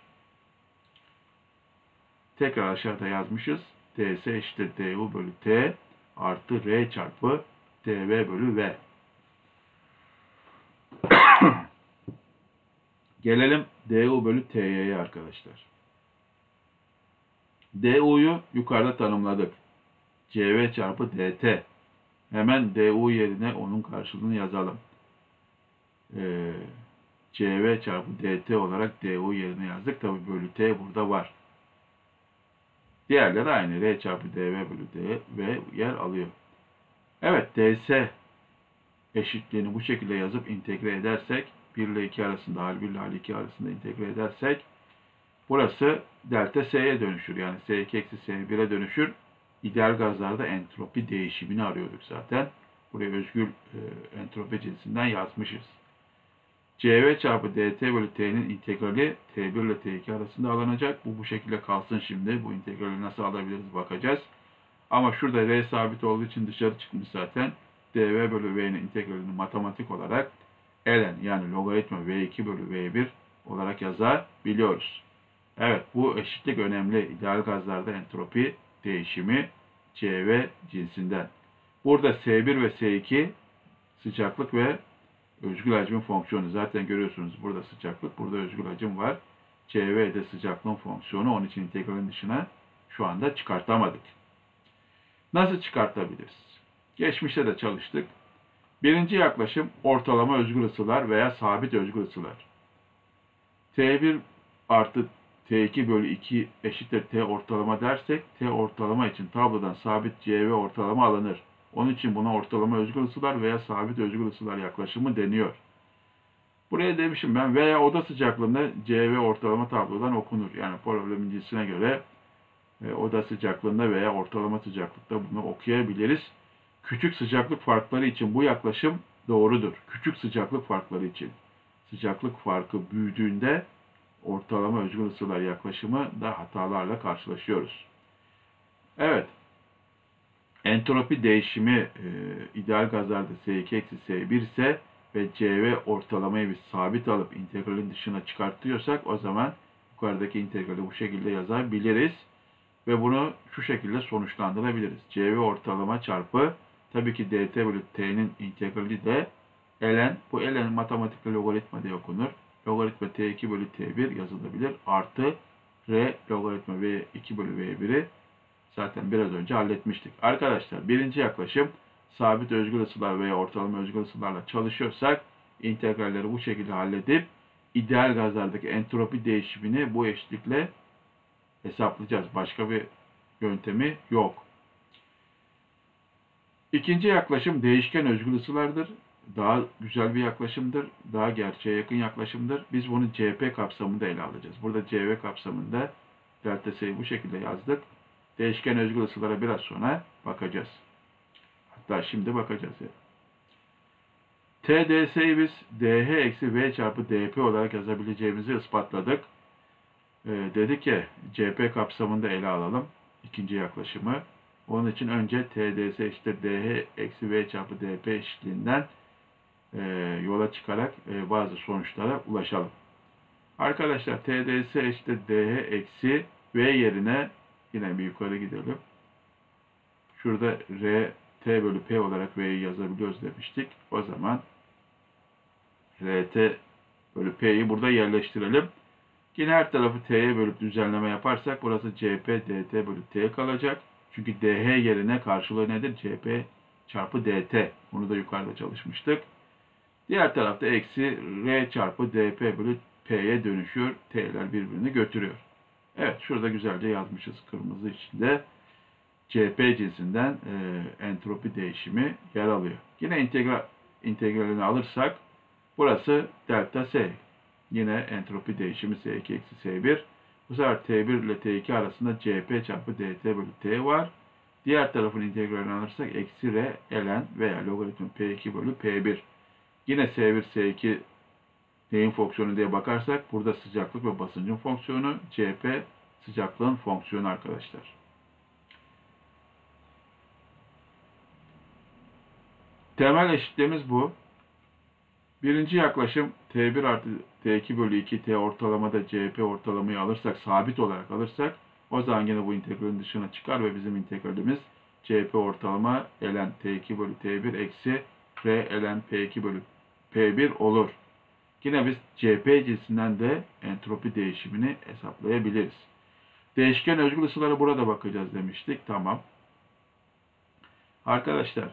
Tekrar aşağıda yazmışız. ds eşittir du bölü T artı R çarpı dv bölü V. Gelelim du bölü T'ye arkadaşlar. du'yu yukarıda tanımladık. Cv çarpı dt. Hemen du yerine onun karşılığını yazalım. Ee, Cv çarpı dt olarak du yerine yazdık. Tabi bölü t burada var. Diğerleri aynı. R çarpı dv bölü dv yer alıyor. Evet, ds eşitliğini bu şekilde yazıp integre edersek, bir ile iki arasında, hal bir ile hal iki arasında integre edersek, burası delta S'ye dönüşür. Yani S iki eksi S bir'e dönüşür. İdeal gazlarda entropi değişimini arıyorduk zaten. Buraya özgül e, entropi cinsinden yazmışız. Cv çarpı dt bölü t'nin integrali T bir ile T iki arasında alınacak. Bu bu şekilde kalsın şimdi. Bu integrali nasıl alabiliriz bakacağız. Ama şurada R sabit olduğu için dışarı çıkmış zaten. dv bölü v'nin integralini matematik olarak ln yani logaritma v iki bölü v bir olarak yazabiliyoruz. Evet, bu eşitlik önemli. İdeal gazlarda entropi değişimi Cv cinsinden. Burada S bir ve S iki sıcaklık ve özgül hacmin fonksiyonu. Zaten görüyorsunuz burada sıcaklık, burada özgül hacim var. Cv de sıcaklığın fonksiyonu. Onun için integralin dışına şu anda çıkartamadık. Nasıl çıkartabiliriz? Geçmişte de çalıştık. Birinci yaklaşım ortalama özgül ısılar veya sabit özgül ısılar. T bir artı T iki bölü iki eşittir T ortalama dersek, T ortalama için tablodan sabit Cv ortalama alınır. Onun için buna ortalama özgül ısılar veya sabit özgül ısılar yaklaşımı deniyor. Buraya demişim ben veya oda sıcaklığında Cv ortalama tablodan okunur. Yani problemin cinsine göre e, oda sıcaklığında veya ortalama sıcaklıkta bunu okuyabiliriz. Küçük sıcaklık farkları için bu yaklaşım doğrudur. Küçük sıcaklık farkları için. Sıcaklık farkı büyüdüğünde ortalama özgül ısılar yaklaşımı da hatalarla karşılaşıyoruz. Evet. Entropi değişimi e, ideal gazlarda S iki eksi S bir ise ve Cv ortalamayı biz sabit alıp integralin dışına çıkartıyorsak o zaman yukarıdaki integrali bu şekilde yazabiliriz. Ve bunu şu şekilde sonuçlandırabiliriz. Cv ortalama çarpı tabii ki dt bölü t'nin integrali de ln. Bu ln matematikte logaritma diye okunur. Logaritma t iki bölü t bir yazılabilir. Artı r logaritma v iki bölü v bir'i zaten biraz önce halletmiştik. Arkadaşlar birinci yaklaşım sabit özgül ısılar veya ortalama özgül ısılarla çalışıyorsak integralleri bu şekilde halledip ideal gazlardaki entropi değişimini bu eşitlikle hesaplayacağız. Başka bir yöntemi yok. İkinci yaklaşım değişken özgül ısılardır. Daha güzel bir yaklaşımdır. Daha gerçeğe yakın yaklaşımdır. Biz bunu C P kapsamında ele alacağız. Burada C V kapsamında delta S'yi bu şekilde yazdık. Değişken özgül ısılara biraz sonra bakacağız. Hatta şimdi bakacağız. Yani. T D S'yi biz dH eksi V çarpı dP olarak yazabileceğimizi ispatladık. Ee, dedik ki C P kapsamında ele alalım. İkinci yaklaşımı. Onun için önce T D S eşittir dH eksi V çarpı dP eşitliğinden e, yola çıkarak e, bazı sonuçlara ulaşalım. Arkadaşlar T D S eşittir dH eksi V yerine yine bir yukarı gidelim. Şurada R T bölü P olarak V'yi yazabiliyoruz demiştik. O zaman R T bölü P'yi burada yerleştirelim. Yine her tarafı T'ye bölüp düzenleme yaparsak burası C P dt bölü T kalacak. Çünkü dH yerine karşılığı nedir? C P çarpı dt. Bunu da yukarıda çalışmıştık. Diğer tarafta eksi R çarpı dP bölü P'ye dönüşüyor. T'ler birbirini götürüyor. Evet, şurada güzelce yazmışız kırmızı içinde. C P cinsinden e, entropi değişimi yer alıyor. Yine integral, integralini alırsak burası delta S. Yine entropi değişimi S iki eksi S bir. Bu sefer T bir ile T iki arasında C P çarpı dt bölü T var. Diğer tarafın integralini alırsak eksi R ln veya logaritma P iki bölü P bir. Yine S bir, S iki neyin fonksiyonu diye bakarsak burada sıcaklık ve basıncın fonksiyonu, C P sıcaklığın fonksiyonu arkadaşlar. Temel eşitliğimiz bu. Birinci yaklaşım T bir artı T iki bölü iki T ortalamada C P ortalamayı alırsak, sabit olarak alırsak o zaman yine bu integralin dışına çıkar ve bizim integralimiz C P ortalama ln T iki bölü T bir eksi R ln P iki bölü P bir olur. Yine biz C P cinsinden de entropi değişimini hesaplayabiliriz. Değişken özgül ısılara burada bakacağız demiştik. Tamam. Arkadaşlar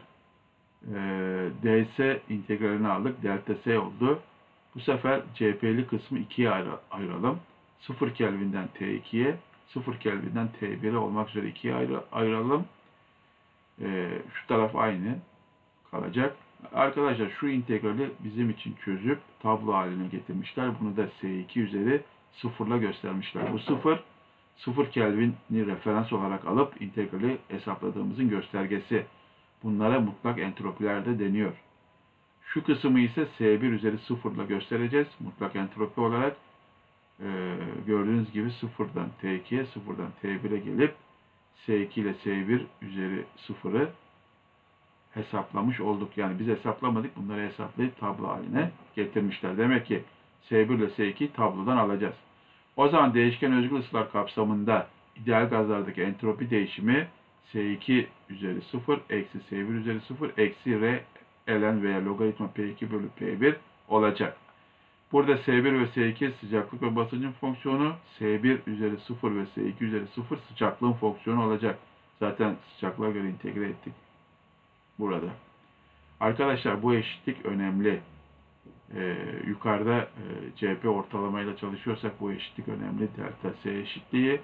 D S integralini aldık. Delta S oldu. Bu sefer C P'li kısmı ikiye ayıralım. sıfır Kelvin'den T ikiye, sıfır Kelvin'den T bir'e olmak üzere ikiye ayıralım. Şu taraf aynı kalacak. Arkadaşlar şu integrali bizim için çözüp tablo haline getirmişler. Bunu da S iki üzeri sıfırla göstermişler. Bu sıfır, sıfır Kelvin'i referans olarak alıp integrali hesapladığımızın göstergesi. Bunlara mutlak entropiler de deniyor. Şu kısmı ise S bir üzeri sıfırla göstereceğiz. Mutlak entropi olarak e, gördüğünüz gibi sıfırdan T ikiye, sıfırdan T bir'e gelip S iki ile S bir üzeri sıfırı hesaplamış olduk. Yani biz hesaplamadık. Bunları hesaplayıp tablo haline getirmişler. Demek ki S bir ile S iki'yi tablodan alacağız. O zaman değişken özgül ısılar kapsamında ideal gazlardaki entropi değişimi S iki üzeri sıfır eksi S bir üzeri sıfır eksi R ln veya logaritma P iki bölü P bir olacak. Burada S bir ve S iki sıcaklık ve basıncın fonksiyonu, S bir üzeri sıfır ve S iki üzeri sıfır sıcaklığın fonksiyonu olacak. Zaten sıcaklığa göre integre ettik burada. Arkadaşlar bu eşitlik önemli. Ee, yukarıda e, C P ortalamayla çalışıyorsak bu eşitlik önemli. Delta S eşitliği.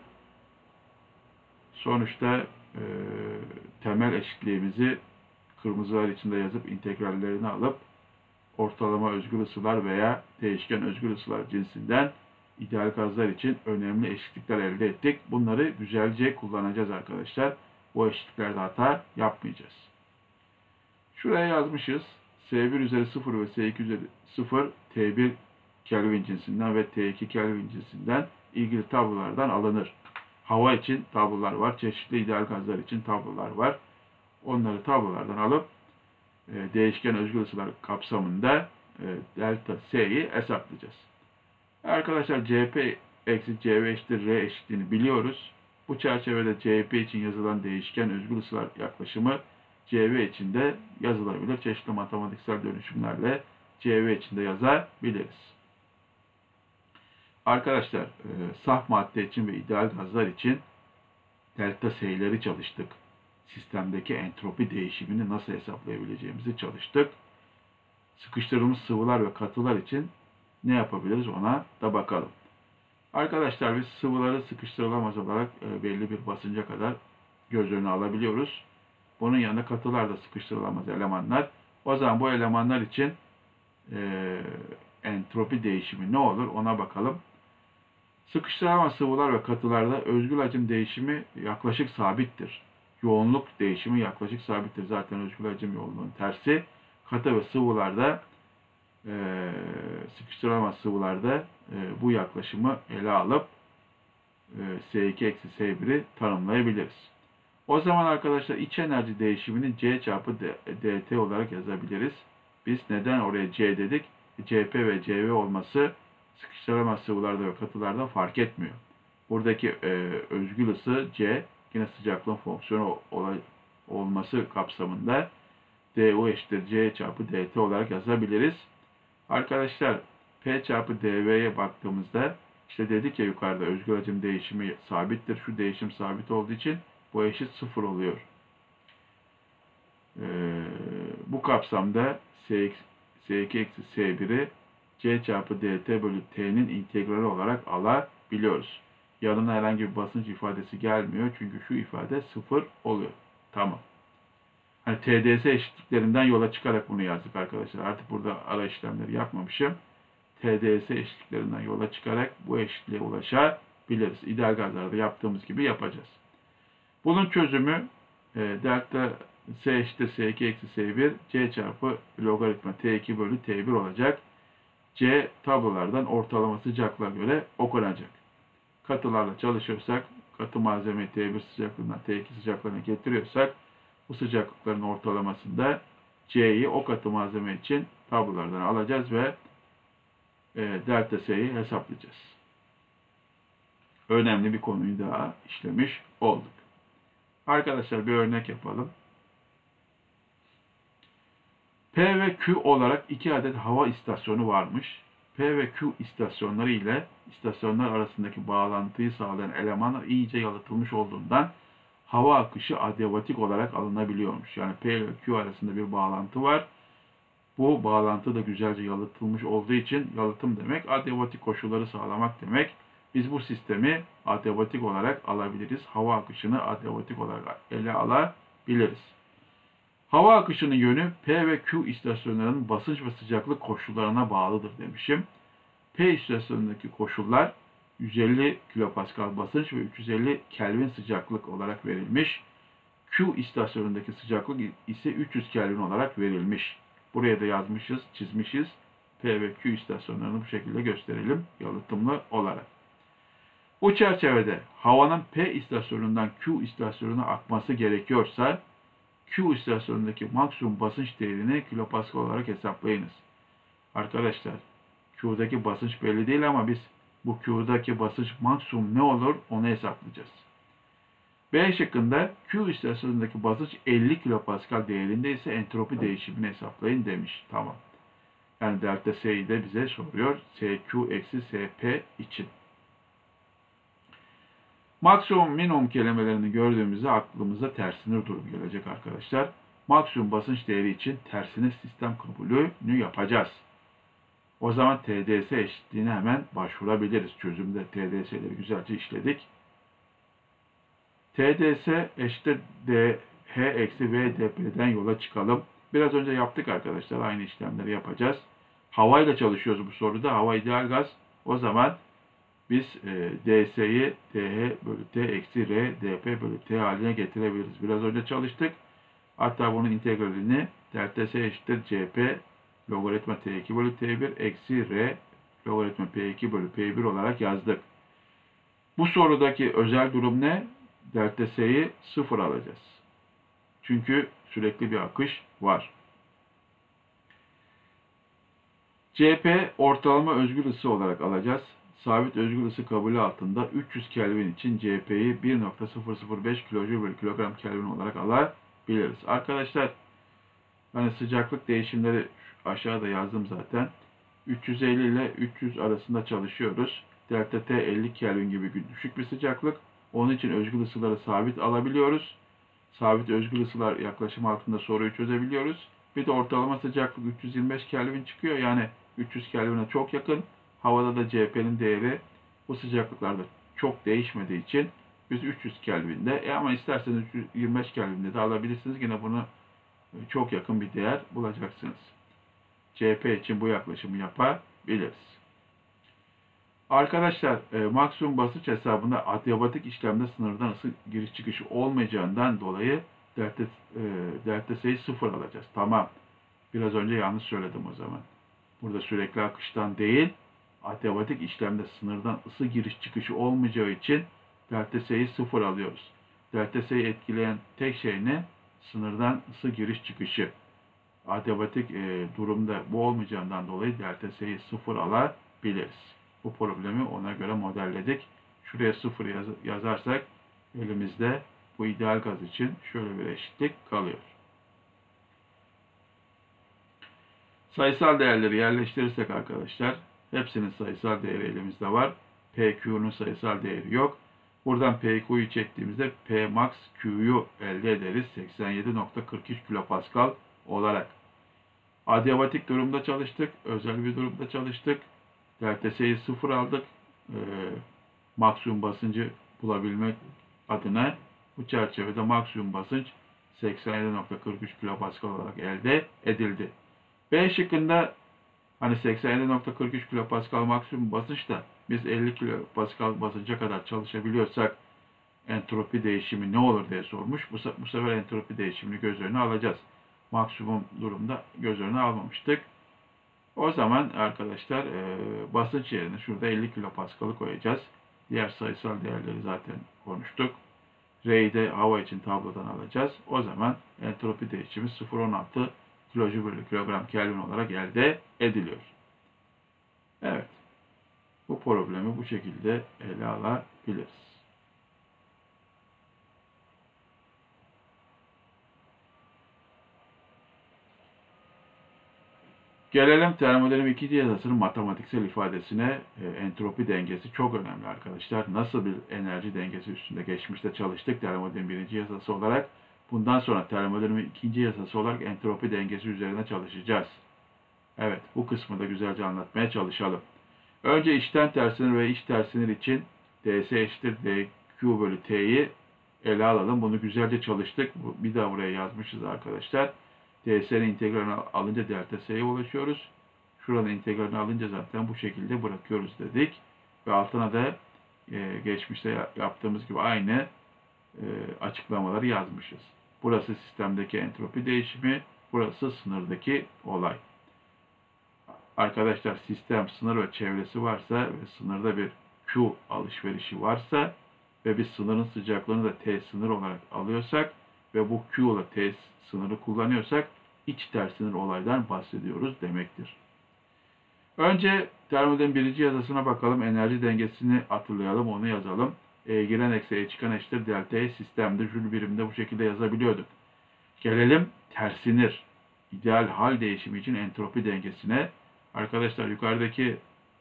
Sonuçta e, temel eşitliğimizi kırmızılar içinde yazıp integrallerini alıp ortalama özgül ısılar veya değişken özgül ısılar cinsinden ideal gazlar için önemli eşitlikler elde ettik. Bunları güzelce kullanacağız arkadaşlar. Bu eşitliklerde hata yapmayacağız. Şuraya yazmışız. S bir üzeri sıfır ve S iki üzeri sıfır T bir Kelvin cinsinden ve T iki Kelvin cinsinden ilgili tablolardan alınır. Hava için tablolar var. Çeşitli ideal gazlar için tablolar var. Onları tablolardan alıp e, değişken özgül ısılar kapsamında e, delta S'yi hesaplayacağız. Arkadaşlar C P eksi C V eşittir R eşitliğini biliyoruz. Bu çerçevede C P için yazılan değişken özgül ısılar yaklaşımı C V için de yazılabilir. Çeşitli matematiksel dönüşümlerle C V için de yazabiliriz. Arkadaşlar e, saf madde için ve ideal gazlar için delta S'leri çalıştık. Sistemdeki entropi değişimini nasıl hesaplayabileceğimizi çalıştık. Sıkıştırılmış sıvılar ve katılar için ne yapabiliriz ona da bakalım. Arkadaşlar biz sıvıları sıkıştırılamaz olarak e, belli bir basınca kadar göz önüne alabiliyoruz. Bunun yanında katılar da sıkıştırılamaz elemanlar. O zaman bu elemanlar için e, entropi değişimi ne olur ona bakalım. Sıkıştırılamaz sıvılar ve katılarda özgül hacim değişimi yaklaşık sabittir. Yoğunluk değişimi yaklaşık sabittir. Zaten özgül hacim yoğunluğunun tersi. Katı ve sıvılarda e, sıkıştırılamaz sıvılarda e, bu yaklaşımı ele alıp e, S iki eksi S bir'i tanımlayabiliriz. O zaman arkadaşlar iç enerji değişimini C çarpı dt olarak yazabiliriz. Biz neden oraya C dedik? C P ve C V olması sıkıştırılamaz sıvılarda ve katılarda fark etmiyor. Buradaki e, özgül ısı C, yine sıcaklığın fonksiyonu olay, olması kapsamında du eşittir C çarpı dt olarak yazabiliriz. Arkadaşlar P çarpı dv'ye baktığımızda işte dedik ya yukarıda özgül hacim değişimi sabittir. Şu değişim sabit olduğu için bu eşit sıfır oluyor. Ee, bu kapsamda S iki eksi S bir'i C çarpı dt bölü t'nin integrali olarak alabiliyoruz. Yanına herhangi bir basınç ifadesi gelmiyor. Çünkü şu ifade sıfır oluyor. Tamam. Hani T D S eşitliklerinden yola çıkarak bunu yazdık arkadaşlar. Artık burada ara işlemleri yapmamışım. T D S eşitliklerinden yola çıkarak bu eşitliğe ulaşabiliriz. İdeal gazlarda yaptığımız gibi yapacağız. Bunun çözümü e, delta S eşittir S iki eksi S bir C çarpı logaritma T iki bölü T bir olacak. C tablolardan ortalama sıcaklığa göre okunacak. Katılarla çalışıyorsak, katı malzemeyi T bir sıcaklığından T iki sıcaklığına getiriyorsak, bu sıcaklıkların ortalamasında C'yi o katı malzeme için tablolardan alacağız ve e, delta S'yi hesaplayacağız. Önemli bir konuyu daha işlemiş olduk. Arkadaşlar bir örnek yapalım. P ve Q olarak iki adet hava istasyonu varmış. P ve Q istasyonları ile istasyonlar arasındaki bağlantıyı sağlayan elemanlar iyice yalıtılmış olduğundan hava akışı adiabatik olarak alınabiliyormuş. Yani P ile Q arasında bir bağlantı var. Bu bağlantı da güzelce yalıtılmış olduğu için yalıtım demek adiabatik koşulları sağlamak demek. Biz bu sistemi adiabatik olarak alabiliriz. Hava akışını adiabatik olarak ele alabiliriz. Hava akışının yönü P ve Q istasyonlarının basınç ve sıcaklık koşullarına bağlıdır demişim. P istasyonundaki koşullar yüz elli kilopascal basınç ve üç yüz elli Kelvin sıcaklık olarak verilmiş. Q istasyonundaki sıcaklık ise üç yüz Kelvin olarak verilmiş. Buraya da yazmışız, çizmişiz. P ve Q istasyonlarını bu şekilde gösterelim yalıtımlı olarak. Bu çerçevede havanın P istasyonundan Q istasyonuna akması gerekiyorsa Q istasyonundaki maksimum basınç değerini kilopascal olarak hesaplayınız. Arkadaşlar Q'daki basınç belli değil ama biz bu Q'daki basınç maksimum ne olur onu hesaplayacağız. B şıkkında Q istasyonundaki basınç elli kilopascal değerinde ise entropi değişimini hesaplayın demiş. Tamam. Yani delta S'yi de bize soruyor. S Q eksi S P için. Maksimum minimum kelimelerini gördüğümüzde aklımıza tersinir durum gelecek arkadaşlar. Maksimum basınç değeri için tersine sistem kabulünü yapacağız. O zaman T D S eşitliğine hemen başvurabiliriz. Çözümde T D S'leri güzelce işledik. T D S eşittir D H eksi V D P'den yola çıkalım. Biraz önce yaptık arkadaşlar. Aynı işlemleri yapacağız. Havayla çalışıyoruz bu soruda. Hava ideal gaz. O zaman biz e, D S'yi D H bölü T eksi R D P bölü T haline getirebiliriz. Biraz önce çalıştık. Hatta bunun integralini delta S eşittir C P logaritma T iki bölü T bir eksi R logaritma P iki bölü P bir olarak yazdık. Bu sorudaki özel durum ne? Delta S'yi sıfır alacağız. Çünkü sürekli bir akış var. C P ortalama özgür ısı olarak alacağız. Sabit özgür ısı kabulü altında üç yüz Kelvin için C P'yi bir nokta sıfır sıfır beş kilojoule bölü kilogram Kelvin olarak alabiliriz. Arkadaşlar hani sıcaklık değişimleri aşağıda yazdım zaten. üç yüz elli ile üç yüz arasında çalışıyoruz. Delta T elli Kelvin gibi düşük bir sıcaklık. Onun için özgür ısıları sabit alabiliyoruz. Sabit özgür ısılar yaklaşım altında soruyu çözebiliyoruz. Bir de ortalama sıcaklık üç yüz yirmi beş Kelvin çıkıyor. Yani üç yüz Kelvin'e çok yakın. Havada da C P'nin değeri bu sıcaklıklarda çok değişmediği için biz üç yüz Kelvin'de e ama isterseniz üç yüz yirmi beş Kelvin'de de alabilirsiniz. Yine bunu çok yakın bir değer bulacaksınız. C P için bu yaklaşımı yapabiliriz. Arkadaşlar e, maksimum basınç hesabında adiabatik işlemde sınırdan ısı giriş çıkışı olmayacağından dolayı delta, e, delta S'yi sıfır alacağız. Tamam. Biraz önce yanlış söyledim o zaman. Burada sürekli akıştan değil, adiabatik işlemde sınırdan ısı giriş çıkışı olmayacağı için delta S'yi sıfır alıyoruz. Delta S'yi etkileyen tek şey ne? Sınırdan ısı giriş çıkışı. Adiabatik e, durumda bu olmayacağından dolayı delta S'yi sıfır alabiliriz. Bu problemi ona göre modelledik. Şuraya sıfır yaz yazarsak elimizde bu ideal gaz için şöyle bir eşitlik kalıyor. Sayısal değerleri yerleştirirsek arkadaşlar hepsinin sayısal değeri elimizde var. P Q'nun sayısal değeri yok. Buradan P Q'yu çektiğimizde P max Q'yu elde ederiz. seksen yedi nokta kırk üç kilopascal olarak. Adiabatik durumda çalıştık. Özel bir durumda çalıştık. Delta S'yi sıfır aldık. E, maksimum basıncı bulabilmek adına bu çerçevede maksimum basınç seksen yedi nokta kırk üç kilopascal olarak elde edildi. B şıkkında hani seksen yedi nokta kırk üç kilopascal maksimum basınçta biz elli kilopascal basınca kadar çalışabiliyorsak entropi değişimi ne olur diye sormuş. Bu, bu sefer entropi değişimini göz önüne alacağız. Maksimum durumda göz önüne almamıştık. O zaman arkadaşlar e, basınç yerine şurada elli kilopaskal'ı koyacağız. Diğer sayısal değerleri zaten konuştuk. R'yi de hava için tablodan alacağız. O zaman entropi değişimi sıfır virgül on altı kilojoule bölü kilogram Kelvin olarak elde ediliyor. Evet. Bu problemi bu şekilde ele alabiliriz. Gelelim termodinamik ikinci yasasının matematiksel ifadesine. E, entropi dengesi çok önemli arkadaşlar. Nasıl bir enerji dengesi üstünde geçmişte çalıştık termodinamik birinci yasası olarak. Bundan sonra termodinamik ikinci yasası olarak entropi dengesi üzerine çalışacağız. Evet, bu kısmı da güzelce anlatmaya çalışalım. Önce içten tersinir ve iç tersinir için ds eşittir dq bölü t'yi ele alalım. Bunu güzelce çalıştık. Bir daha buraya yazmışız arkadaşlar. ds'nin integralini alınca delta s'ye ulaşıyoruz. Şuranın integralini alınca zaten bu şekilde bırakıyoruz dedik. Ve altına da e, geçmişte yaptığımız gibi aynı e, açıklamaları yazmışız. Burası sistemdeki entropi değişimi, burası sınırdaki olay. Arkadaşlar sistem sınır ve çevresi varsa ve sınırda bir Q alışverişi varsa ve biz sınırın sıcaklığını da T sınır olarak alıyorsak ve bu Q ile T sınırı kullanıyorsak iç tersинir olaydan bahsediyoruz demektir. Önce termodinamik birinci yasasına bakalım. Enerji dengesini hatırlayalım, onu yazalım. E giren eksi E çıkan eşittir delta E sistemde jül birimde bu şekilde yazabiliyorduk. Gelelim tersinir. İdeal hal değişimi için entropi dengesine. Arkadaşlar yukarıdaki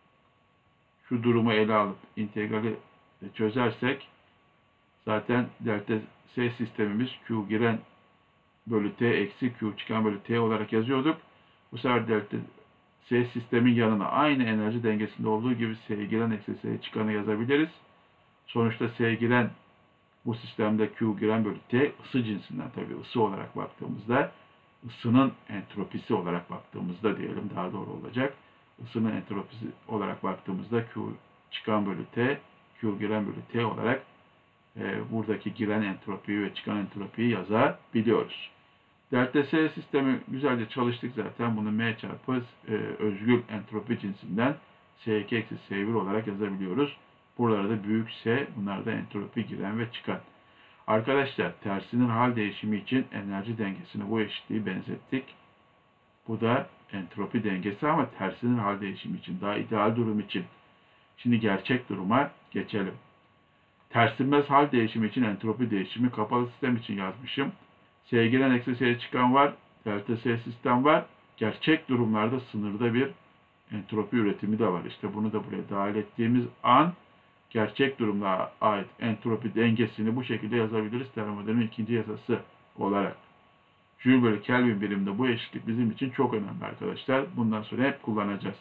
şu durumu ele alıp integrali çözersek zaten delta S sistemimiz Q giren bölü T eksi Q çıkan bölü T olarak yazıyorduk. Bu sefer delta S sistemin yanına aynı enerji dengesinde olduğu gibi S giren eksi S çıkanı yazabiliriz. Sonuçta S giren bu sistemde Q giren bölü T ısı cinsinden, tabii ısı olarak baktığımızda ısının entropisi olarak baktığımızda diyelim daha doğru olacak. Isının entropisi olarak baktığımızda Q çıkan bölü T, Q giren bölü T olarak e, buradaki giren entropiyi ve çıkan entropiyi yazabiliyoruz. Delta S sistemi güzelce çalıştık zaten. Bunu M çarpı e, özgül entropi cinsinden S iki eksi S bir olarak yazabiliyoruz. Buralarda da büyük S, bunlar da entropi giren ve çıkan. Arkadaşlar tersinin hal değişimi için enerji dengesine bu eşitliği benzettik. Bu da entropi dengesi ama tersinin hal değişimi için, daha ideal durum için. Şimdi gerçek duruma geçelim. Tersinmez hal değişimi için entropi değişimi kapalı sistem için yazmışım. S giren eksi S çıkan var. Delta S sistem var. Gerçek durumlarda sınırda bir entropi üretimi de var. İşte bunu da buraya dahil ettiğimiz an gerçek durumlara ait entropi dengesini bu şekilde yazabiliriz. Termodinamik ikinci yasası olarak. Joule bölü Kelvin birimde bu eşitlik bizim için çok önemli arkadaşlar. Bundan sonra hep kullanacağız.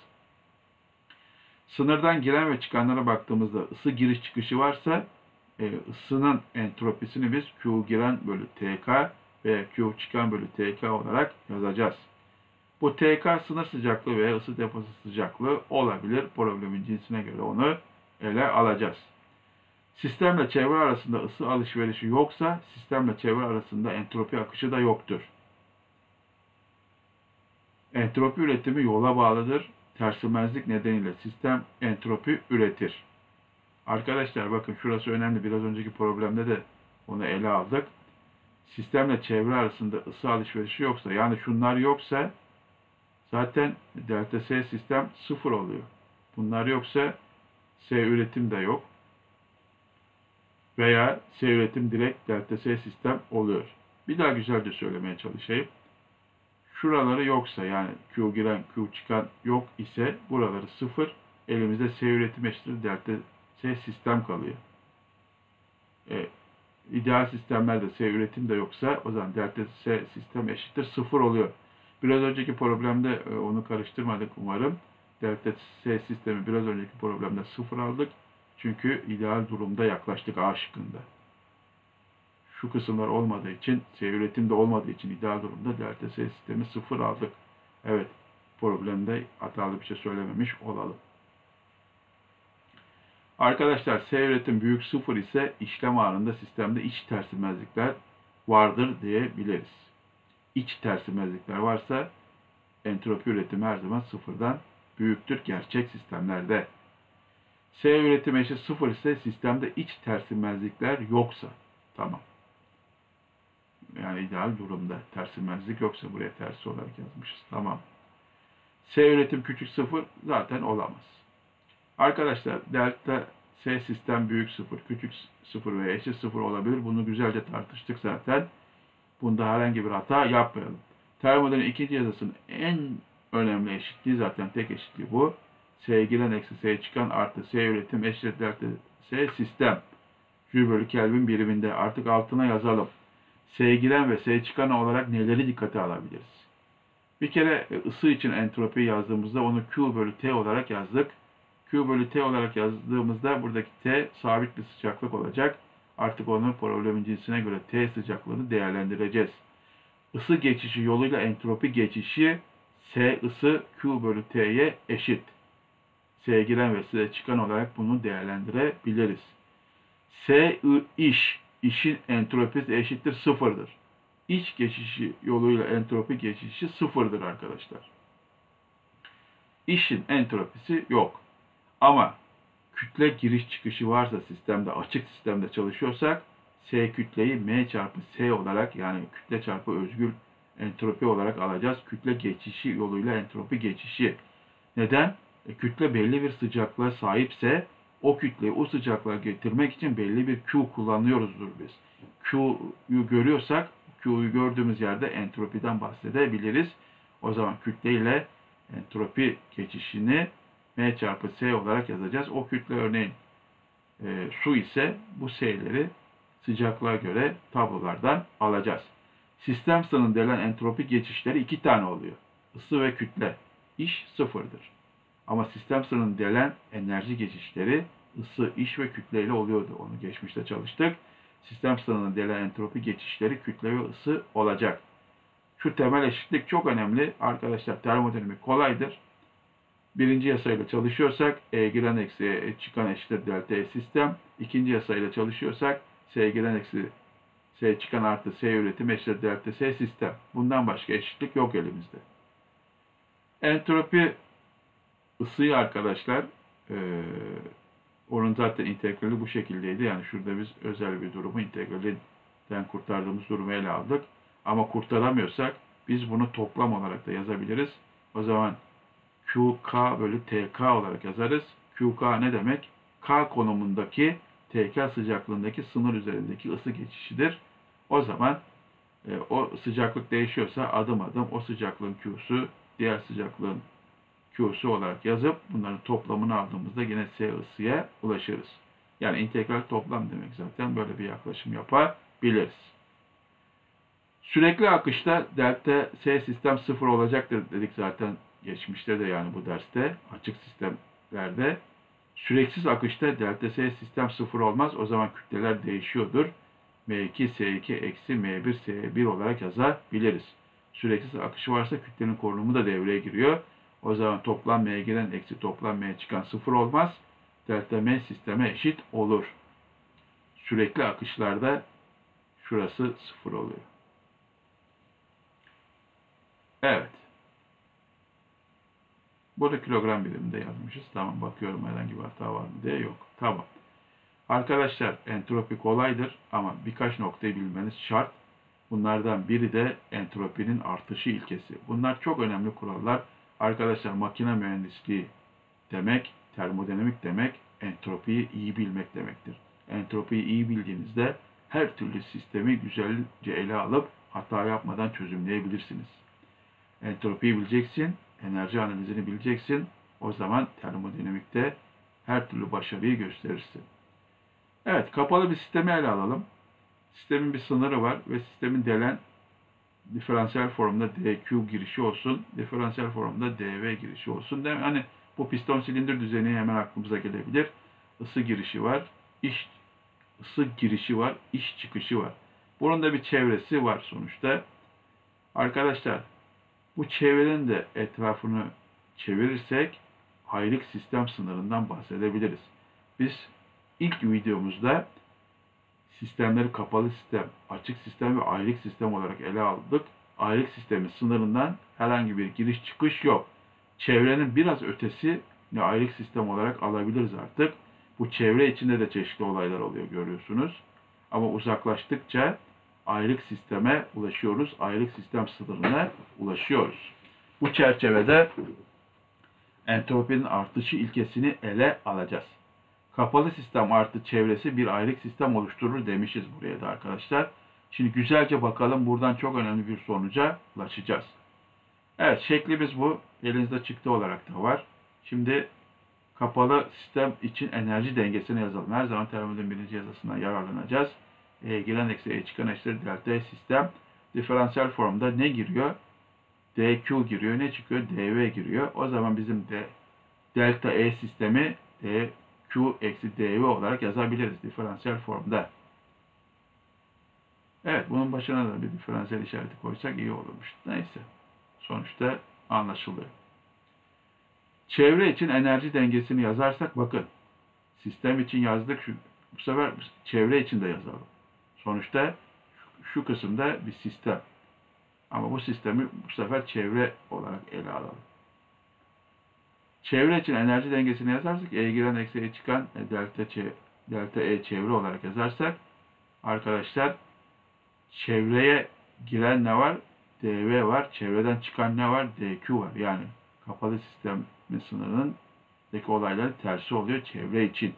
Sınırdan giren ve çıkanlara baktığımızda ısı giriş çıkışı varsa e, ısının entropisini biz Q giren bölü T K ve Q çıkan bölü T K olarak yazacağız. Bu T K sınır sıcaklığı veya ısı deposu sıcaklığı olabilir. Problemin cinsine göre onu ele alacağız. Sistemle çevre arasında ısı alışverişi yoksa sistemle çevre arasında entropi akışı da yoktur. Entropi üretimi yola bağlıdır. Tersimezlik nedeniyle sistem entropi üretir. Arkadaşlar bakın şurası önemli. Biraz önceki problemde de onu ele aldık. Sistemle çevre arasında ısı alışverişi yoksa, yani şunlar yoksa zaten delta S sistem sıfır oluyor. Bunlar yoksa S üretim de yok. Veya S üretim direkt delta S sistem oluyor. Bir daha güzelce söylemeye çalışayım. Şuraları yoksa, yani Q giren Q çıkan yok ise buraları sıfır. Elimizde S üretim eşittir delta S sistem kalıyor. E, ideal sistemlerde S üretim de yoksa o zaman delta S sistem eşittir sıfır oluyor. Biraz önceki problemde e, onu karıştırmadık umarım. Delta S sistemi biraz önceki problemde sıfır aldık. Çünkü ideal durumda yaklaştık A şıkkında. Şu kısımlar olmadığı için, S üretimde olmadığı için ideal durumda delta S sistemi sıfır aldık. Evet, problemde hatalı bir şey söylememiş olalım. Arkadaşlar S üretim büyük sıfır ise işlem anında sistemde iç tersimezlikler vardır diyebiliriz. İç tersimezlikler varsa entropi üretimi her zaman sıfırdan büyüktür gerçek sistemlerde. S üretim eşit sıfır ise sistemde iç tersimezlikler yoksa, tamam. Yani ideal durumda tersimezlik yoksa buraya tersi olarak yazmışız. Tamam. S üretim küçük sıfır zaten olamaz. Arkadaşlar delta S sistem büyük sıfır, küçük sıfır veya eşit sıfır olabilir. Bunu güzelce tartıştık zaten. Bunda herhangi bir hata yapmayalım. Termodinamik ikinci yasasının en önemli eşitliği zaten tek eşitliği bu. S giren eksi S çıkan artı S üretim eşit delta S sistem. Joule bölü Kelvin biriminde. Artık altına yazalım. S giren ve S çıkan olarak neleri dikkate alabiliriz? Bir kere ısı için entropi yazdığımızda onu Q bölü T olarak yazdık. Q bölü T olarak yazdığımızda buradaki T sabit bir sıcaklık olacak. Artık onun problemin cinsine göre T sıcaklığını değerlendireceğiz. Isı geçişi yoluyla entropi geçişi S ısı Q bölü T'ye eşit. S giren ve S çıkan olarak bunu değerlendirebiliriz. S iş, işin entropisi eşittir sıfırdır. İç geçişi yoluyla entropi geçişi sıfırdır arkadaşlar. İşin entropisi yok. Ama kütle giriş çıkışı varsa sistemde, açık sistemde çalışıyorsak S kütleyi M çarpı S olarak, yani kütle çarpı özgül entropi olarak alacağız. Kütle geçişi yoluyla entropi geçişi. Neden? E, kütle belli bir sıcaklığa sahipse o kütleyi o sıcaklığa getirmek için belli bir Q kullanıyoruzdur biz. Q'yu görüyorsak Q'yu gördüğümüz yerde entropiden bahsedebiliriz. O zaman kütle ile entropi geçişini M çarpı S olarak yazacağız. O kütle örneğin e, su ise bu S'leri sıcaklığa göre tablolardan alacağız. Sistem ısının delen entropi geçişleri iki tane oluyor. Isı ve kütle. İş sıfırdır. Ama sistem ısının delen enerji geçişleri ısı, iş ve kütle ile oluyordu. Onu geçmişte çalıştık. Sistem ısının delen entropi geçişleri kütle ve ısı olacak. Şu temel eşitlik çok önemli. Arkadaşlar termodinamik kolaydır. Birinci yasayla çalışıyorsak E giren eksi E çıkan eşittir delta E sistem. İkinci yasayla çalışıyorsak S giren eksi S çıkan artı S üretim eşittir delta S sistem. Bundan başka eşitlik yok elimizde. Entropi ısıyı arkadaşlar e, onun zaten integrali bu şekildeydi. Yani şurada biz özel bir durumu integralinden kurtardığımız durumu ele aldık. Ama kurtaramıyorsak biz bunu toplam olarak da yazabiliriz. O zaman Q K bölü T K olarak yazarız. Q K ne demek? K konumundaki T K sıcaklığındaki sınır üzerindeki ısı geçişidir. O zaman e, o sıcaklık değişiyorsa adım adım o sıcaklığın Q'su diğer sıcaklığın Q'su olarak yazıp bunların toplamını aldığımızda yine S ısıya ulaşırız. Yani integral toplam demek zaten, böyle bir yaklaşım yapabiliriz. Sürekli akışta delta S sistem sıfır olacaktır dedik zaten geçmişte de, yani bu derste açık sistemlerde. Süreksiz akışta delta S sistem sıfır olmaz. O zaman kütleler değişiyordur. M iki S iki eksi M bir S bir olarak yazabiliriz. Süreksiz akışı varsa kütlenin korunumu da devreye giriyor. O zaman toplam M giren eksi toplam M çıkan sıfır olmaz. Delta M sisteme eşit olur. Sürekli akışlarda şurası sıfır oluyor. Evet. Burada kilogram biriminde yazmışız. Tamam, bakıyorum herhangi bir hata var mı diye. Yok. Tamam. Arkadaşlar entropi kolaydır ama birkaç noktayı bilmeniz şart. Bunlardan biri de entropinin artışı ilkesi. Bunlar çok önemli kurallar. Arkadaşlar makine mühendisliği demek, termodinamik demek, entropiyi iyi bilmek demektir. Entropiyi iyi bildiğinizde her türlü sistemi güzelce ele alıp hata yapmadan çözümleyebilirsiniz. Entropiyi bileceksin, enerji analizini bileceksin. O zaman termodinamikte her türlü başarıyı gösterirsin. Evet, kapalı bir sistemi ele alalım. Sistemin bir sınırı var ve sistemin delen diferansiyel formda D Q girişi olsun, diferansiyel formda D V girişi olsun. Değil mi? Hani bu piston silindir düzeni hemen aklımıza gelebilir. Isı girişi var, iş ısı girişi var, iş çıkışı var. Bunun da bir çevresi var sonuçta. Arkadaşlar, bu çevrenin de etrafını çevirirsek aylık sistem sınırından bahsedebiliriz. Biz ilk videomuzda sistemleri kapalı sistem, açık sistem ve ayrık sistem olarak ele aldık. Ayrık sistemin sınırından herhangi bir giriş çıkış yok. Çevrenin biraz ötesi ne ayrık sistem olarak alabiliriz artık. Bu çevre içinde de çeşitli olaylar oluyor görüyorsunuz. Ama uzaklaştıkça ayrık sisteme ulaşıyoruz. Ayrık sistem sınırına ulaşıyoruz. Bu çerçevede entropinin artışı ilkesini ele alacağız. Kapalı sistem artı çevresi bir ayrık sistem oluşturur demişiz buraya da arkadaşlar. Şimdi güzelce bakalım, buradan çok önemli bir sonuca ulaşacağız. Evet, şeklimiz bu. Elinizde çıktı olarak da var. Şimdi kapalı sistem için enerji dengesini yazalım. Her zaman termodinamik birinci yazısından yararlanacağız. E, giren eksi E çıkan eşittir delta E sistem. Diferansiyel formda ne giriyor? dQ giriyor. Ne çıkıyor? dV giriyor. O zaman bizim de delta E sistemi dQ eksi dV olarak yazabiliriz diferansiyel formda. Evet, bunun başına da bir diferansiyel işareti koysak iyi olurmuş. Neyse. Sonuçta anlaşılıyor. Çevre için enerji dengesini yazarsak bakın. Sistem için yazdık. Şu, bu sefer çevre için de yazalım. Sonuçta şu kısımda bir sistem. Ama bu sistemi bu sefer çevre olarak ele alalım. Çevre için enerji dengesini yazarsak E giren eksi E çıkan e, delta, delta E çevre olarak yazarsak arkadaşlar çevreye giren ne var? dV var. Çevreden çıkan ne var? dQ var. Yani kapalı sistemin sınırındaki olayların tersi oluyor çevre için.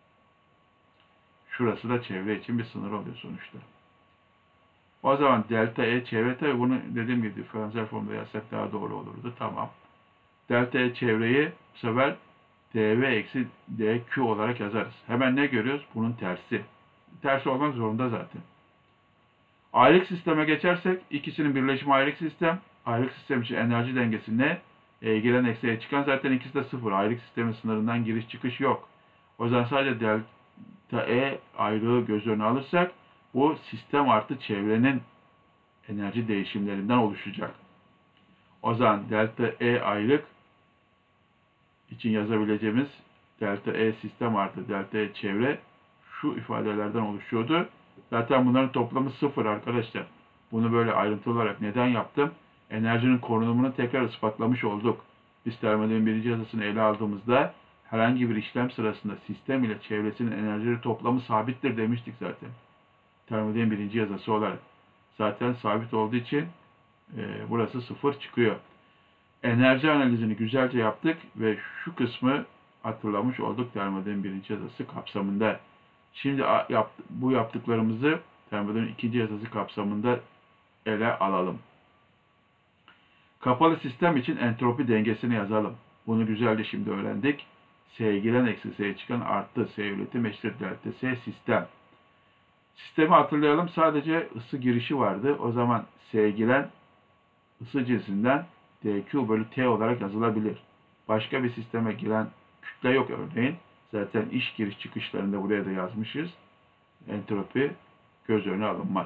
Şurası da çevre için bir sınır oluyor sonuçta. O zaman delta E çevre, tabi bunu dediğim gibi diferansiyel formda yazsak daha doğru olurdu. Tamam. Delta E çevreyi bu sefer dV eksi dQ olarak yazarız. Hemen ne görüyoruz? Bunun tersi. Tersi olmak zorunda zaten. Ayrık sisteme geçersek ikisinin birleşimi ayrık sistem. Ayrık sistem için enerji dengesi ne? E, giren eksi E çıkan, zaten ikisi de sıfır. Ayrık sistemin sınırından giriş çıkış yok. O zaman sadece delta E ayrığı göz önüne alırsak bu sistem artı çevrenin enerji değişimlerinden oluşacak. O zaman delta E ayrık için yazabileceğimiz delta E sistem artı delta E çevre şu ifadelerden oluşuyordu. Zaten bunların toplamı sıfır arkadaşlar. Bunu böyle ayrıntılı olarak neden yaptım? Enerjinin korunumunu tekrar ispatlamış olduk. Biz termodinamiğin birinci yasasını ele aldığımızda herhangi bir işlem sırasında sistem ile çevresinin enerjileri toplamı sabittir demiştik zaten. Termodinamiğin birinci yasası olarak. Zaten sabit olduğu için e, burası sıfır çıkıyor. Enerji analizini güzelce yaptık ve şu kısmı hatırlamış olduk termodinamiğin birinci yasası kapsamında. Şimdi bu yaptıklarımızı termodinamiğin ikinci yasası kapsamında ele alalım. Kapalı sistem için entropi dengesini yazalım. Bunu güzelce şimdi öğrendik. S giren eksi S çıkan artı S üretim eşittir delta S sistem. Sistemi hatırlayalım. Sadece ısı girişi vardı. O zaman S giren ısı cinsinden dQ bölü T olarak yazılabilir. Başka bir sisteme giren kütle yok örneğin. Zaten iş giriş çıkışlarında buraya da yazmışız. Entropi göz önüne alınmaz.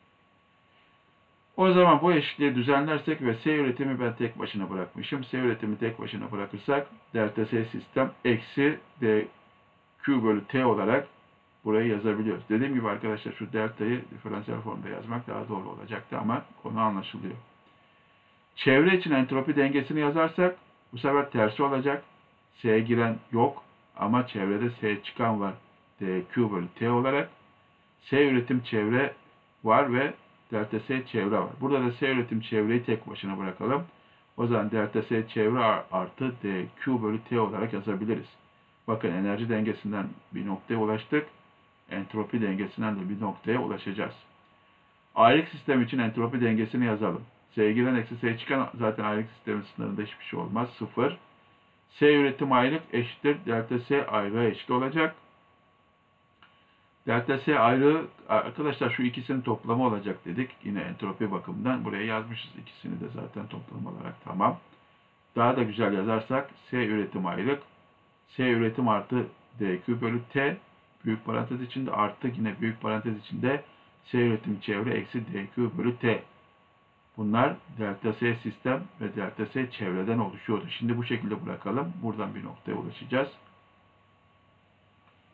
O zaman bu eşitliği düzenlersek ve S üretimi ben tek başına bırakmışım. S üretimi tek başına bırakırsak delta S sistem eksi dQ bölü T olarak burayı yazabiliyoruz. Dediğim gibi arkadaşlar şu deltayı diferansiyel formda yazmak daha doğru olacaktı ama konu anlaşılıyor. Çevre için entropi dengesini yazarsak bu sefer tersi olacak. S giren yok ama çevrede S çıkan var. dQ bölü T olarak. S üretim çevre var ve delta S çevre var. Burada da S üretim çevreyi tek başına bırakalım. O zaman delta S çevre artı dQ bölü T olarak yazabiliriz. Bakın enerji dengesinden bir noktaya ulaştık. Entropi dengesinden de bir noktaya ulaşacağız. Ayrık sistem için entropi dengesini yazalım. S giren eksi S çıkan, zaten ayrık sistemin sınırında hiçbir şey olmaz. sıfır. S üretim ayrık eşittir delta S ayrığa eşit olacak. Delta S ayrığı arkadaşlar şu ikisinin toplamı olacak dedik. Yine entropi bakımından buraya yazmışız ikisini de zaten toplam olarak, tamam. Daha da güzel yazarsak S üretim ayrık, S üretim artı dQ bölü T büyük parantez içinde artı yine büyük parantez içinde S üretim çevre eksi dQ bölü T. Bunlar delta S sistem ve delta S çevreden oluşuyordu. Şimdi bu şekilde bırakalım. Buradan bir noktaya ulaşacağız.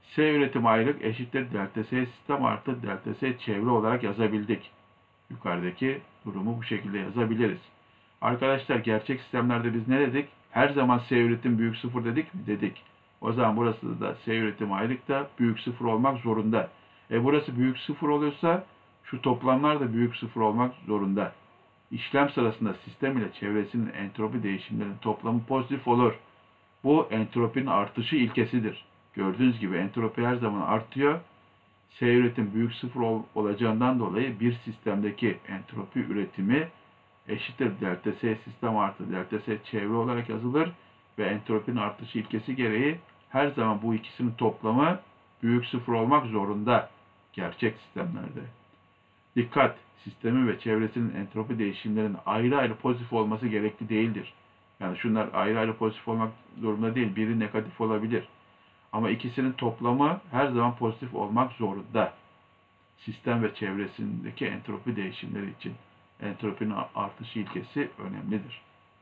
S üretim aylık eşittir delta S sistem artı delta S çevre olarak yazabildik. Yukarıdaki durumu bu şekilde yazabiliriz. Arkadaşlar gerçek sistemlerde biz ne dedik? Her zaman S üretim büyük sıfır dedik mi? Dedik. O zaman burası da S üretim aylık da büyük sıfır olmak zorunda. E burası büyük sıfır oluyorsa şu toplamlar da büyük sıfır olmak zorunda. İşlem sırasında sistem ile çevresinin entropi değişimlerinin toplamı pozitif olur. Bu entropinin artışı ilkesidir. Gördüğünüz gibi entropi her zaman artıyor. S üretim büyük sıfır ol, olacağından dolayı bir sistemdeki entropi üretimi eşittir delta S sistem artı delta S çevre olarak yazılır ve entropinin artışı ilkesi gereği her zaman bu ikisinin toplamı büyük sıfır olmak zorunda gerçek sistemlerde. Dikkat! Sistemin ve çevresinin entropi değişimlerinin ayrı ayrı pozitif olması gerekli değildir. Yani şunlar ayrı ayrı pozitif olmak zorunda değil. Biri negatif olabilir. Ama ikisinin toplamı her zaman pozitif olmak zorunda. Sistem ve çevresindeki entropi değişimleri için entropinin artışı ilkesi önemlidir.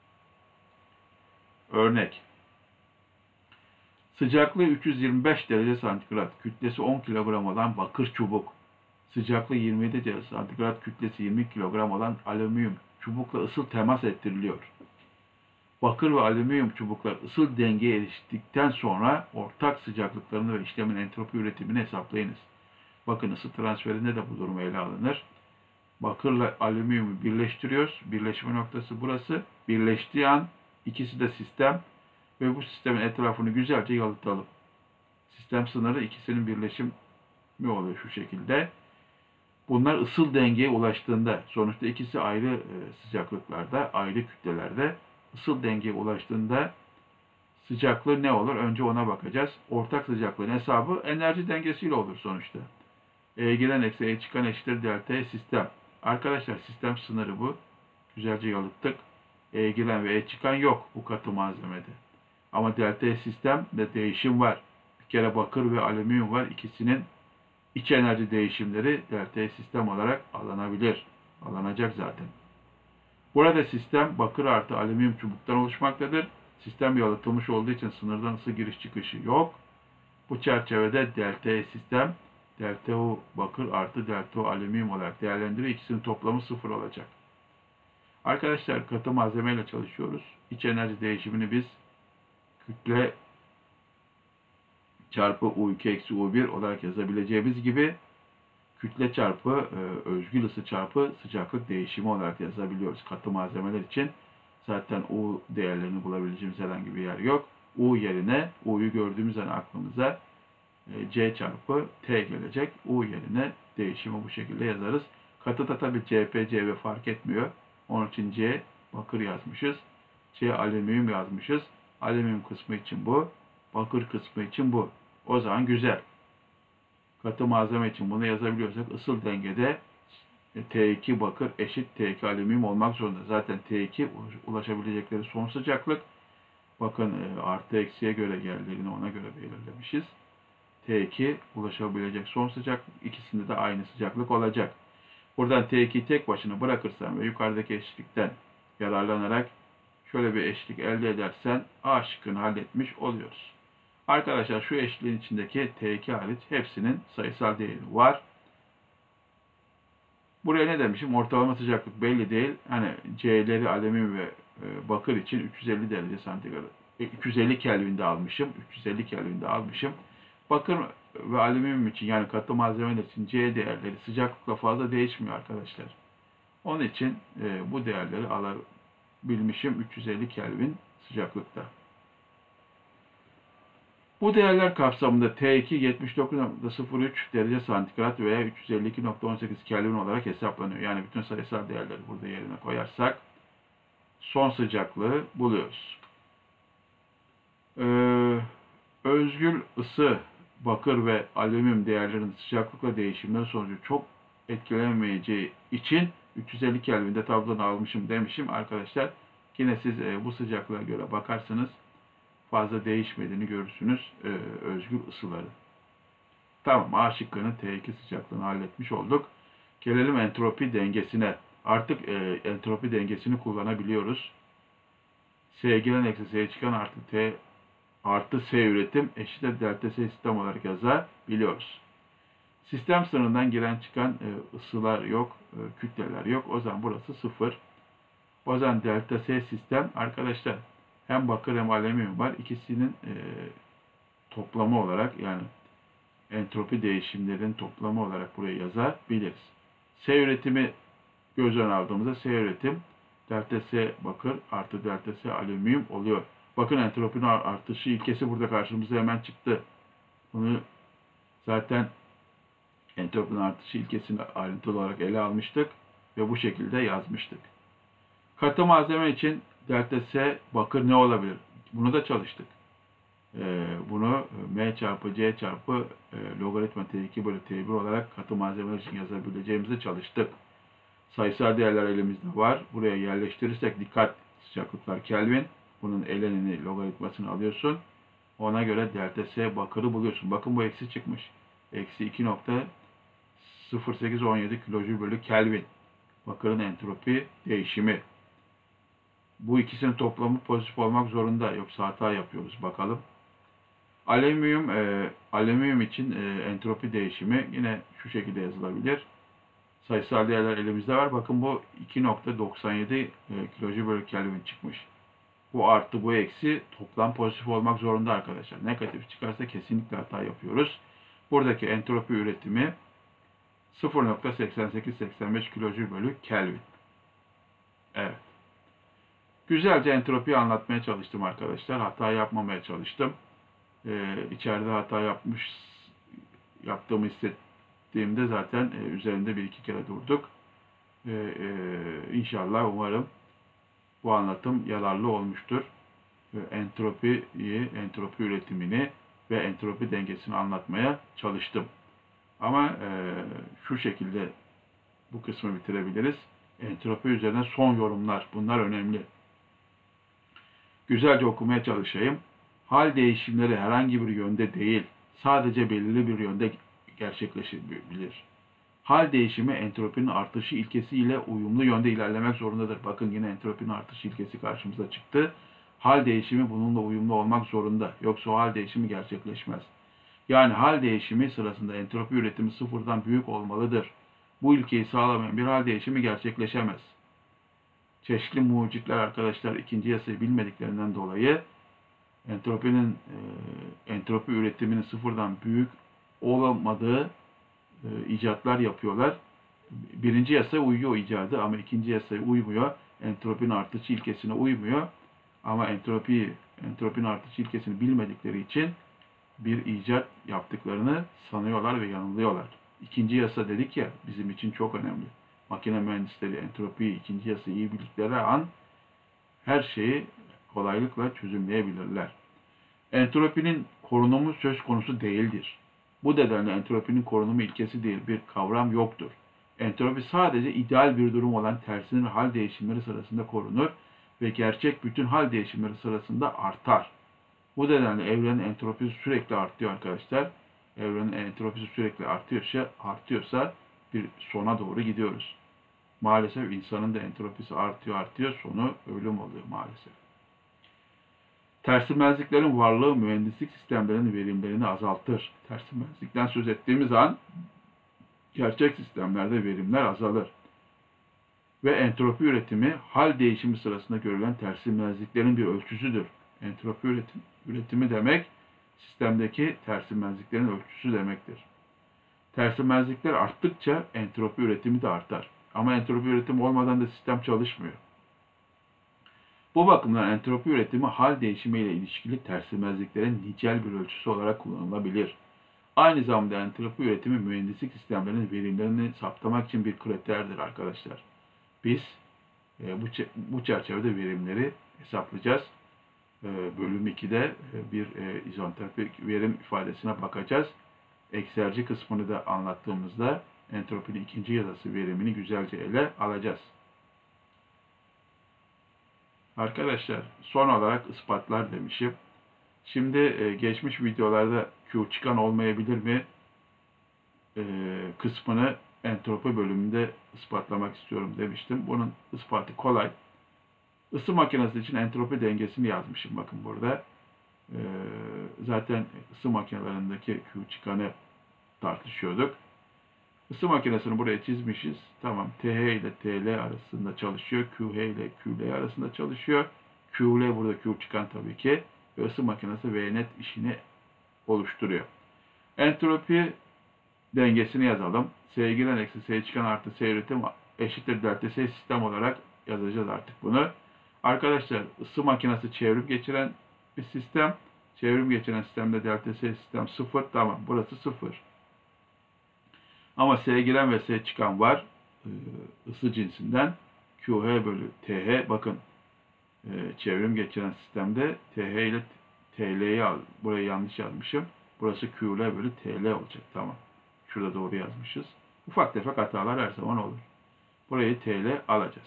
Örnek. Sıcaklığı üç yüz yirmi beş derece santigrat, kütlesi on kilogram olan bakır çubuk, sıcaklığı yirmi yedi derece santigrat, kütlesi yirmi kilogram olan alüminyum çubukla ısıl temas ettiriliyor. Bakır ve alüminyum çubuklar ısıl dengeye eriştikten sonra ortak sıcaklıklarını ve işlemin entropi üretimini hesaplayınız. Bakın ısı transferinde de bu durum ele alınır. Bakırla alüminyumu birleştiriyoruz. Birleşme noktası burası. Birleştiği an ikisi de sistem ve bu sistemin etrafını güzelce yalıtalım. Sistem sınırı ikisinin birleşimi oluyor şu şekilde. Bunlar ısıl dengeye ulaştığında, sonuçta ikisi ayrı sıcaklıklarda, ayrı kütlelerde ısıl dengeye ulaştığında sıcaklığı ne olur? Önce ona bakacağız. Ortak sıcaklığın hesabı enerji dengesiyle olur sonuçta. E giren eksi E çıkan eşittir delta E sistem. Arkadaşlar sistem sınırı bu. Güzelce yalıttık. E giren ve E çıkan yok bu katı malzemede. Ama delta E sistemde değişim var. Bir kere bakır ve alüminyum var. İkisinin iç enerji değişimleri delta E sistem olarak alınabilir. Alınacak zaten. Burada sistem bakır artı alüminyum çubuktan oluşmaktadır. Sistem yalıtılmış olduğu için sınırdan ısı giriş çıkışı yok. Bu çerçevede delta E sistem, delta U bakır artı delta U alüminyum olarak değerlendiriyor. İkisinin toplamı sıfır olacak. Arkadaşlar katı malzemeyle çalışıyoruz. İç enerji değişimini biz kütle çarpı U iki eksi U bir olarak yazabileceğimiz gibi kütle çarpı e, özgül ısı çarpı sıcaklık değişimi olarak yazabiliyoruz katı malzemeler için. Zaten U değerlerini bulabileceğimiz herhangi bir yer yok. U yerine U'yu gördüğümüz an aklımıza e, C çarpı T gelecek. U yerine değişimi bu şekilde yazarız. Katıda tabi C P, C V fark etmiyor. Onun için C bakır yazmışız. C alüminyum yazmışız. Alüminyum kısmı için bu. Bakır kısmı için bu. O zaman güzel. Katı malzeme için bunu yazabiliyorsak ısıl dengede T iki bakır eşit T iki alüminyum olmak zorunda. Zaten T iki ulaşabilecekleri son sıcaklık. Bakın artı eksiye göre yerlerini ona göre belirlemişiz. T iki ulaşabilecek son sıcaklık. İkisinde de aynı sıcaklık olacak. Buradan T ikiyi tek başına bırakırsan ve yukarıdaki eşitlikten yararlanarak şöyle bir eşitlik elde edersen A şıkkını halletmiş oluyoruz. Arkadaşlar şu eşitliğin içindeki T iki hariç hepsinin sayısal değeri var. Buraya ne demişim? Ortalama sıcaklık belli değil. Hani C'leri alüminyum ve bakır için üç yüz elli derece santigrat. üç yüz elli Kelvin'de almışım. üç yüz elli Kelvin'de almışım. Bakır ve alüminyum için yani katı malzemeler için C değerleri sıcaklıkla fazla değişmiyor arkadaşlar. Onun için e, bu değerleri alabilmişim üç yüz elli Kelvin sıcaklıkta. Bu değerler kapsamında T iki yetmiş dokuz nokta sıfır üç derece santigrat veya üç yüz elli iki nokta on sekiz Kelvin olarak hesaplanıyor. Yani bütün sayısal değerleri burada yerine koyarsak son sıcaklığı buluyoruz. Ee, özgül ısı, bakır ve alüminyum değerlerinin sıcaklıkla değişimleri sonucu çok etkilenmeyeceği için üç yüz elli Kelvin'de tablodan almışım demişim arkadaşlar. Yine siz e, bu sıcaklığa göre bakarsanız fazla değişmediğini görürsünüz e, özgül ısıları. Tamam, A şıkkının T iki sıcaklığını halletmiş olduk. Gelelim entropi dengesine. Artık e, entropi dengesini kullanabiliyoruz. S giren eksi S çıkan artı T artı S üretim eşittir delta S sistem olarak yazabiliyoruz. Sistem sınırından giren çıkan e, ısılar yok, e, kütleler yok. O zaman burası sıfır. O zaman delta S sistem arkadaşlar hem bakır hem alüminyum var. İkisinin e, toplamı olarak yani entropi değişimlerinin toplamı olarak buraya yazabiliriz. S üretimi göz önüne aldığımızda S üretim delta S bakır artı delta S alüminyum oluyor. Bakın entropinin artışı ilkesi burada karşımıza hemen çıktı. Bunu zaten entropinin artışı ilkesini ayrıntılı olarak ele almıştık ve bu şekilde yazmıştık. Katı malzeme için delta S bakır ne olabilir? Bunu da çalıştık. Ee, bunu M çarpı C çarpı e, logaritma T iki bölü T bir olarak katı malzemeler için yazabileceğimizi çalıştık. Sayısal değerler elimizde var. Buraya yerleştirirsek dikkat sıcaklıklar Kelvin. Bunun elenini logaritmasını alıyorsun. Ona göre delta S bakırı buluyorsun. Bakın bu eksi çıkmış. Eksi iki nokta sıfır sekiz on yedi kilojül bölü Kelvin. Bakırın entropi değişimi. Bu ikisinin toplamı pozitif olmak zorunda. Yoksa hata yapıyoruz. Bakalım. Alüminyum, e, alüminyum için e, entropi değişimi yine şu şekilde yazılabilir. Sayısal değerler elimizde var. Bakın bu iki nokta doksan yedi e, kilojül bölü Kelvin çıkmış. Bu artı bu eksi toplam pozitif olmak zorunda arkadaşlar. Negatif çıkarsa kesinlikle hata yapıyoruz. Buradaki entropi üretimi sıfır nokta seksen sekiz seksen beş kilojül bölü Kelvin. Evet. Güzelce entropiyi anlatmaya çalıştım arkadaşlar. Hata yapmamaya çalıştım. Ee, içeride hata yapmış yaptığımı hissettiğimde zaten e, üzerinde bir iki kere durduk. Ee, e, İnşallah umarım bu anlatım yararlı olmuştur. Ee, entropiyi, entropi üretimini ve entropi dengesini anlatmaya çalıştım. Ama e, şu şekilde bu kısmı bitirebiliriz. Entropi üzerine son yorumlar. Bunlar önemli. Güzelce okumaya çalışayım. Hal değişimleri herhangi bir yönde değil, sadece belirli bir yönde gerçekleşebilir. Hal değişimi entropinin artışı ilkesi ile uyumlu yönde ilerlemek zorundadır. Bakın yine entropinin artışı ilkesi karşımıza çıktı. Hal değişimi bununla uyumlu olmak zorunda. Yoksa o hal değişimi gerçekleşmez. Yani hal değişimi sırasında entropi üretimi sıfırdan büyük olmalıdır. Bu ilkeyi sağlamayan bir hal değişimi gerçekleşemez. Çeşitli mucitler arkadaşlar ikinci yasayı bilmediklerinden dolayı entropinin e, entropi üretiminin sıfırdan büyük olamadığı e, icatlar yapıyorlar. Birinci yasa uyuyor icadı ama ikinci yasaya uymuyor. Entropinin artışı ilkesine uymuyor. Ama entropi entropinin artışı ilkesini bilmedikleri için bir icat yaptıklarını sanıyorlar ve yanılıyorlar. İkinci yasa dedik ya bizim için çok önemli. Makine mühendisleri entropiyi ikinci yasayı iyi bildikleri an her şeyi kolaylıkla çözümleyebilirler. Entropinin korunumu söz konusu değildir. Bu nedenle entropinin korunumu ilkesi değil bir kavram yoktur. Entropi sadece ideal bir durum olan tersinin hal değişimleri sırasında korunur ve gerçek bütün hal değişimleri sırasında artar. Bu nedenle evrenin entropisi sürekli artıyor arkadaşlar. Evrenin entropisi sürekli artıyorsa, artıyorsa bir sona doğru gidiyoruz. Maalesef insanın da entropisi artıyor artıyor sonu ölüm oluyor maalesef. Tersime varlığı mühendislik sistemlerinin verimlerini azaltır. Tersime söz ettiğimiz an gerçek sistemlerde verimler azalır. Ve entropi üretimi hal değişimi sırasında görülen tersimlezliklerin bir ölçüsüdür. Entropi üretim, üretimi demek sistemdeki tersimlezliklerin ölçüsü demektir. Tersimlezlikler arttıkça entropi üretimi de artar. Ama entropi üretimi olmadan da sistem çalışmıyor. Bu bakımdan entropi üretimi hal değişimi ile ilişkili tersimlezliklerin nicel bir ölçüsü olarak kullanılabilir. Aynı zamanda entropi üretimi mühendislik sistemlerinin verimlerini saptamak için bir kriterdir arkadaşlar. Biz e, bu, bu çerçevede verimleri hesaplayacağız. E, bölüm ikide e, bir e, izotropik verim ifadesine bakacağız. Ekserci kısmını da anlattığımızda entropinin ikinci yasası verimini güzelce ele alacağız. Arkadaşlar son olarak ispatlar demişim. Şimdi e, geçmiş videolarda Q çıkan olmayabilir mi e, kısmını entropi bölümünde ispatlamak istiyorum demiştim. Bunun ispatı kolay. Isı makinesi için entropi dengesini yazmışım bakın burada. E, zaten ısı makinelerindeki Q çıkanı tartışıyorduk. Isı makinesini buraya çizmişiz. Tamam. T H ile T L arasında çalışıyor. Q H ile Q L arasında çalışıyor. Q L burada Q çıkan tabii ki. Ve ısı makinesi V net işini oluşturuyor. Entropi dengesini yazalım. S giren eksi S çıkan artı S üretim eşittir delta S sistem olarak yazacağız artık bunu. Arkadaşlar ısı makinesi çevrim geçiren bir sistem. Çevrim geçiren sistemde delta S sistem sıfır. Tamam, burası sıfır. Ama S giren ve S çıkan var. Isı cinsinden. Q H bölü T H. Bakın çevrim geçiren sistemde T H ile T L'yi al. Burayı yanlış yazmışım. Burası Q L bölü T L olacak. Tamam. Şurada doğru yazmışız. Ufak tefek hatalar her zaman olur. Burayı T L alacağız.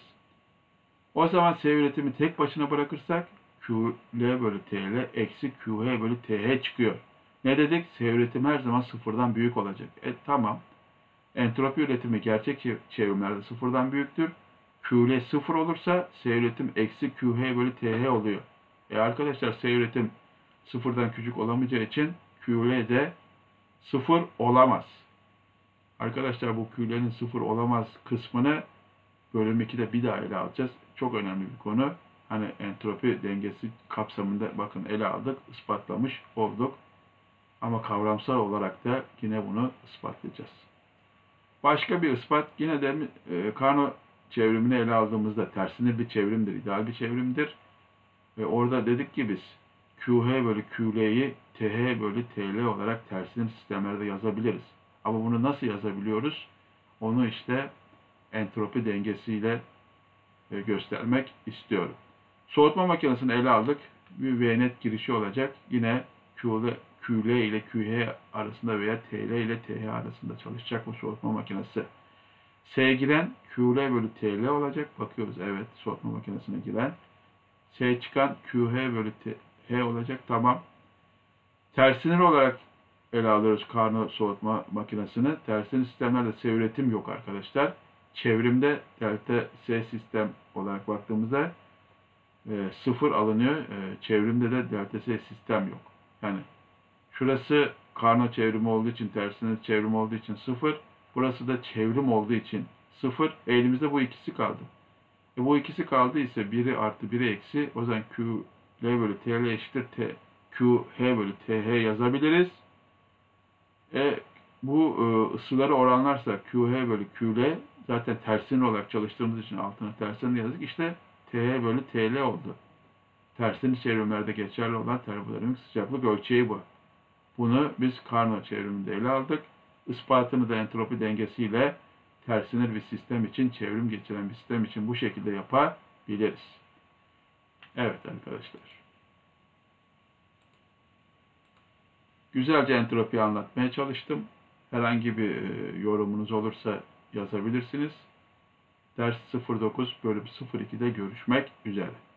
O zaman S üretimi tek başına bırakırsak Q L bölü T L eksi Q H bölü T H çıkıyor. Ne dedik? S üretimi her zaman sıfırdan büyük olacak. E tamam. Entropi üretimi gerçek çevrimlerde sıfırdan büyüktür. Q L sıfır olursa S üretim eksi Q H bölü T H oluyor. E arkadaşlar S üretim sıfırdan küçük olamayacağı için Q L de sıfır olamaz. Arkadaşlar bu Q L'nin sıfır olamaz kısmını bölüm ikide bir daha ele alacağız. Çok önemli bir konu. Hani entropi dengesi kapsamında bakın ele aldık, ispatlamış olduk. Ama kavramsal olarak da yine bunu ispatlayacağız. Başka bir ispat yine de e, Carnot çevrimini ele aldığımızda tersine bir çevrimdir, ideal bir çevrimdir. Ve orada dedik ki biz Q H bölü Q L'yi T H bölü T L olarak tersine sistemlerde yazabiliriz. Ama bunu nasıl yazabiliyoruz? Onu işte entropi dengesiyle e, göstermek istiyorum. Soğutma makinesini ele aldık. Bir V net girişi olacak. Yine Q L, Q L ile Q H arasında veya T L ile T H arasında çalışacak bu soğutma makinesi. S giren Q L bölü T L olacak. Bakıyoruz, evet, soğutma makinesine giren. S çıkan Q H bölü T H olacak. Tamam. Tersinir olarak ele alıyoruz Carnot soğutma makinesini. Tersinir sistemlerde S üretim yok arkadaşlar. Çevrimde delta S sistem olarak baktığımızda e, sıfır alınıyor. E, çevrimde de delta S sistem yok. Yani şurası Carnot çevrimi olduğu için, tersinir çevrimi olduğu için sıfır. Burası da çevrim olduğu için sıfır. Elimizde bu ikisi kaldı. E, bu ikisi kaldı ise biri artı biri eksi. O zaman Q L bölü T L eşittir T, Q H bölü T H yazabiliriz. E, bu e, ısıları oranlarsa Q H bölü Q L zaten tersine olarak çalıştığımız için altına tersine yazdık. İşte T H bölü T L oldu. Tersine çevrimlerde geçerli olan termodinamik sıcaklık ölçeği bu. Bunu biz Carnot çevriminde ele aldık. Ispatını da entropi dengesiyle tersinir bir sistem için, çevrim geçiren bir sistem için bu şekilde yapabiliriz. Evet arkadaşlar. Güzelce entropi anlatmaya çalıştım. Herhangi bir yorumunuz olursa yazabilirsiniz. Ders sıfır dokuz bölüm sıfır iki'de görüşmek üzere.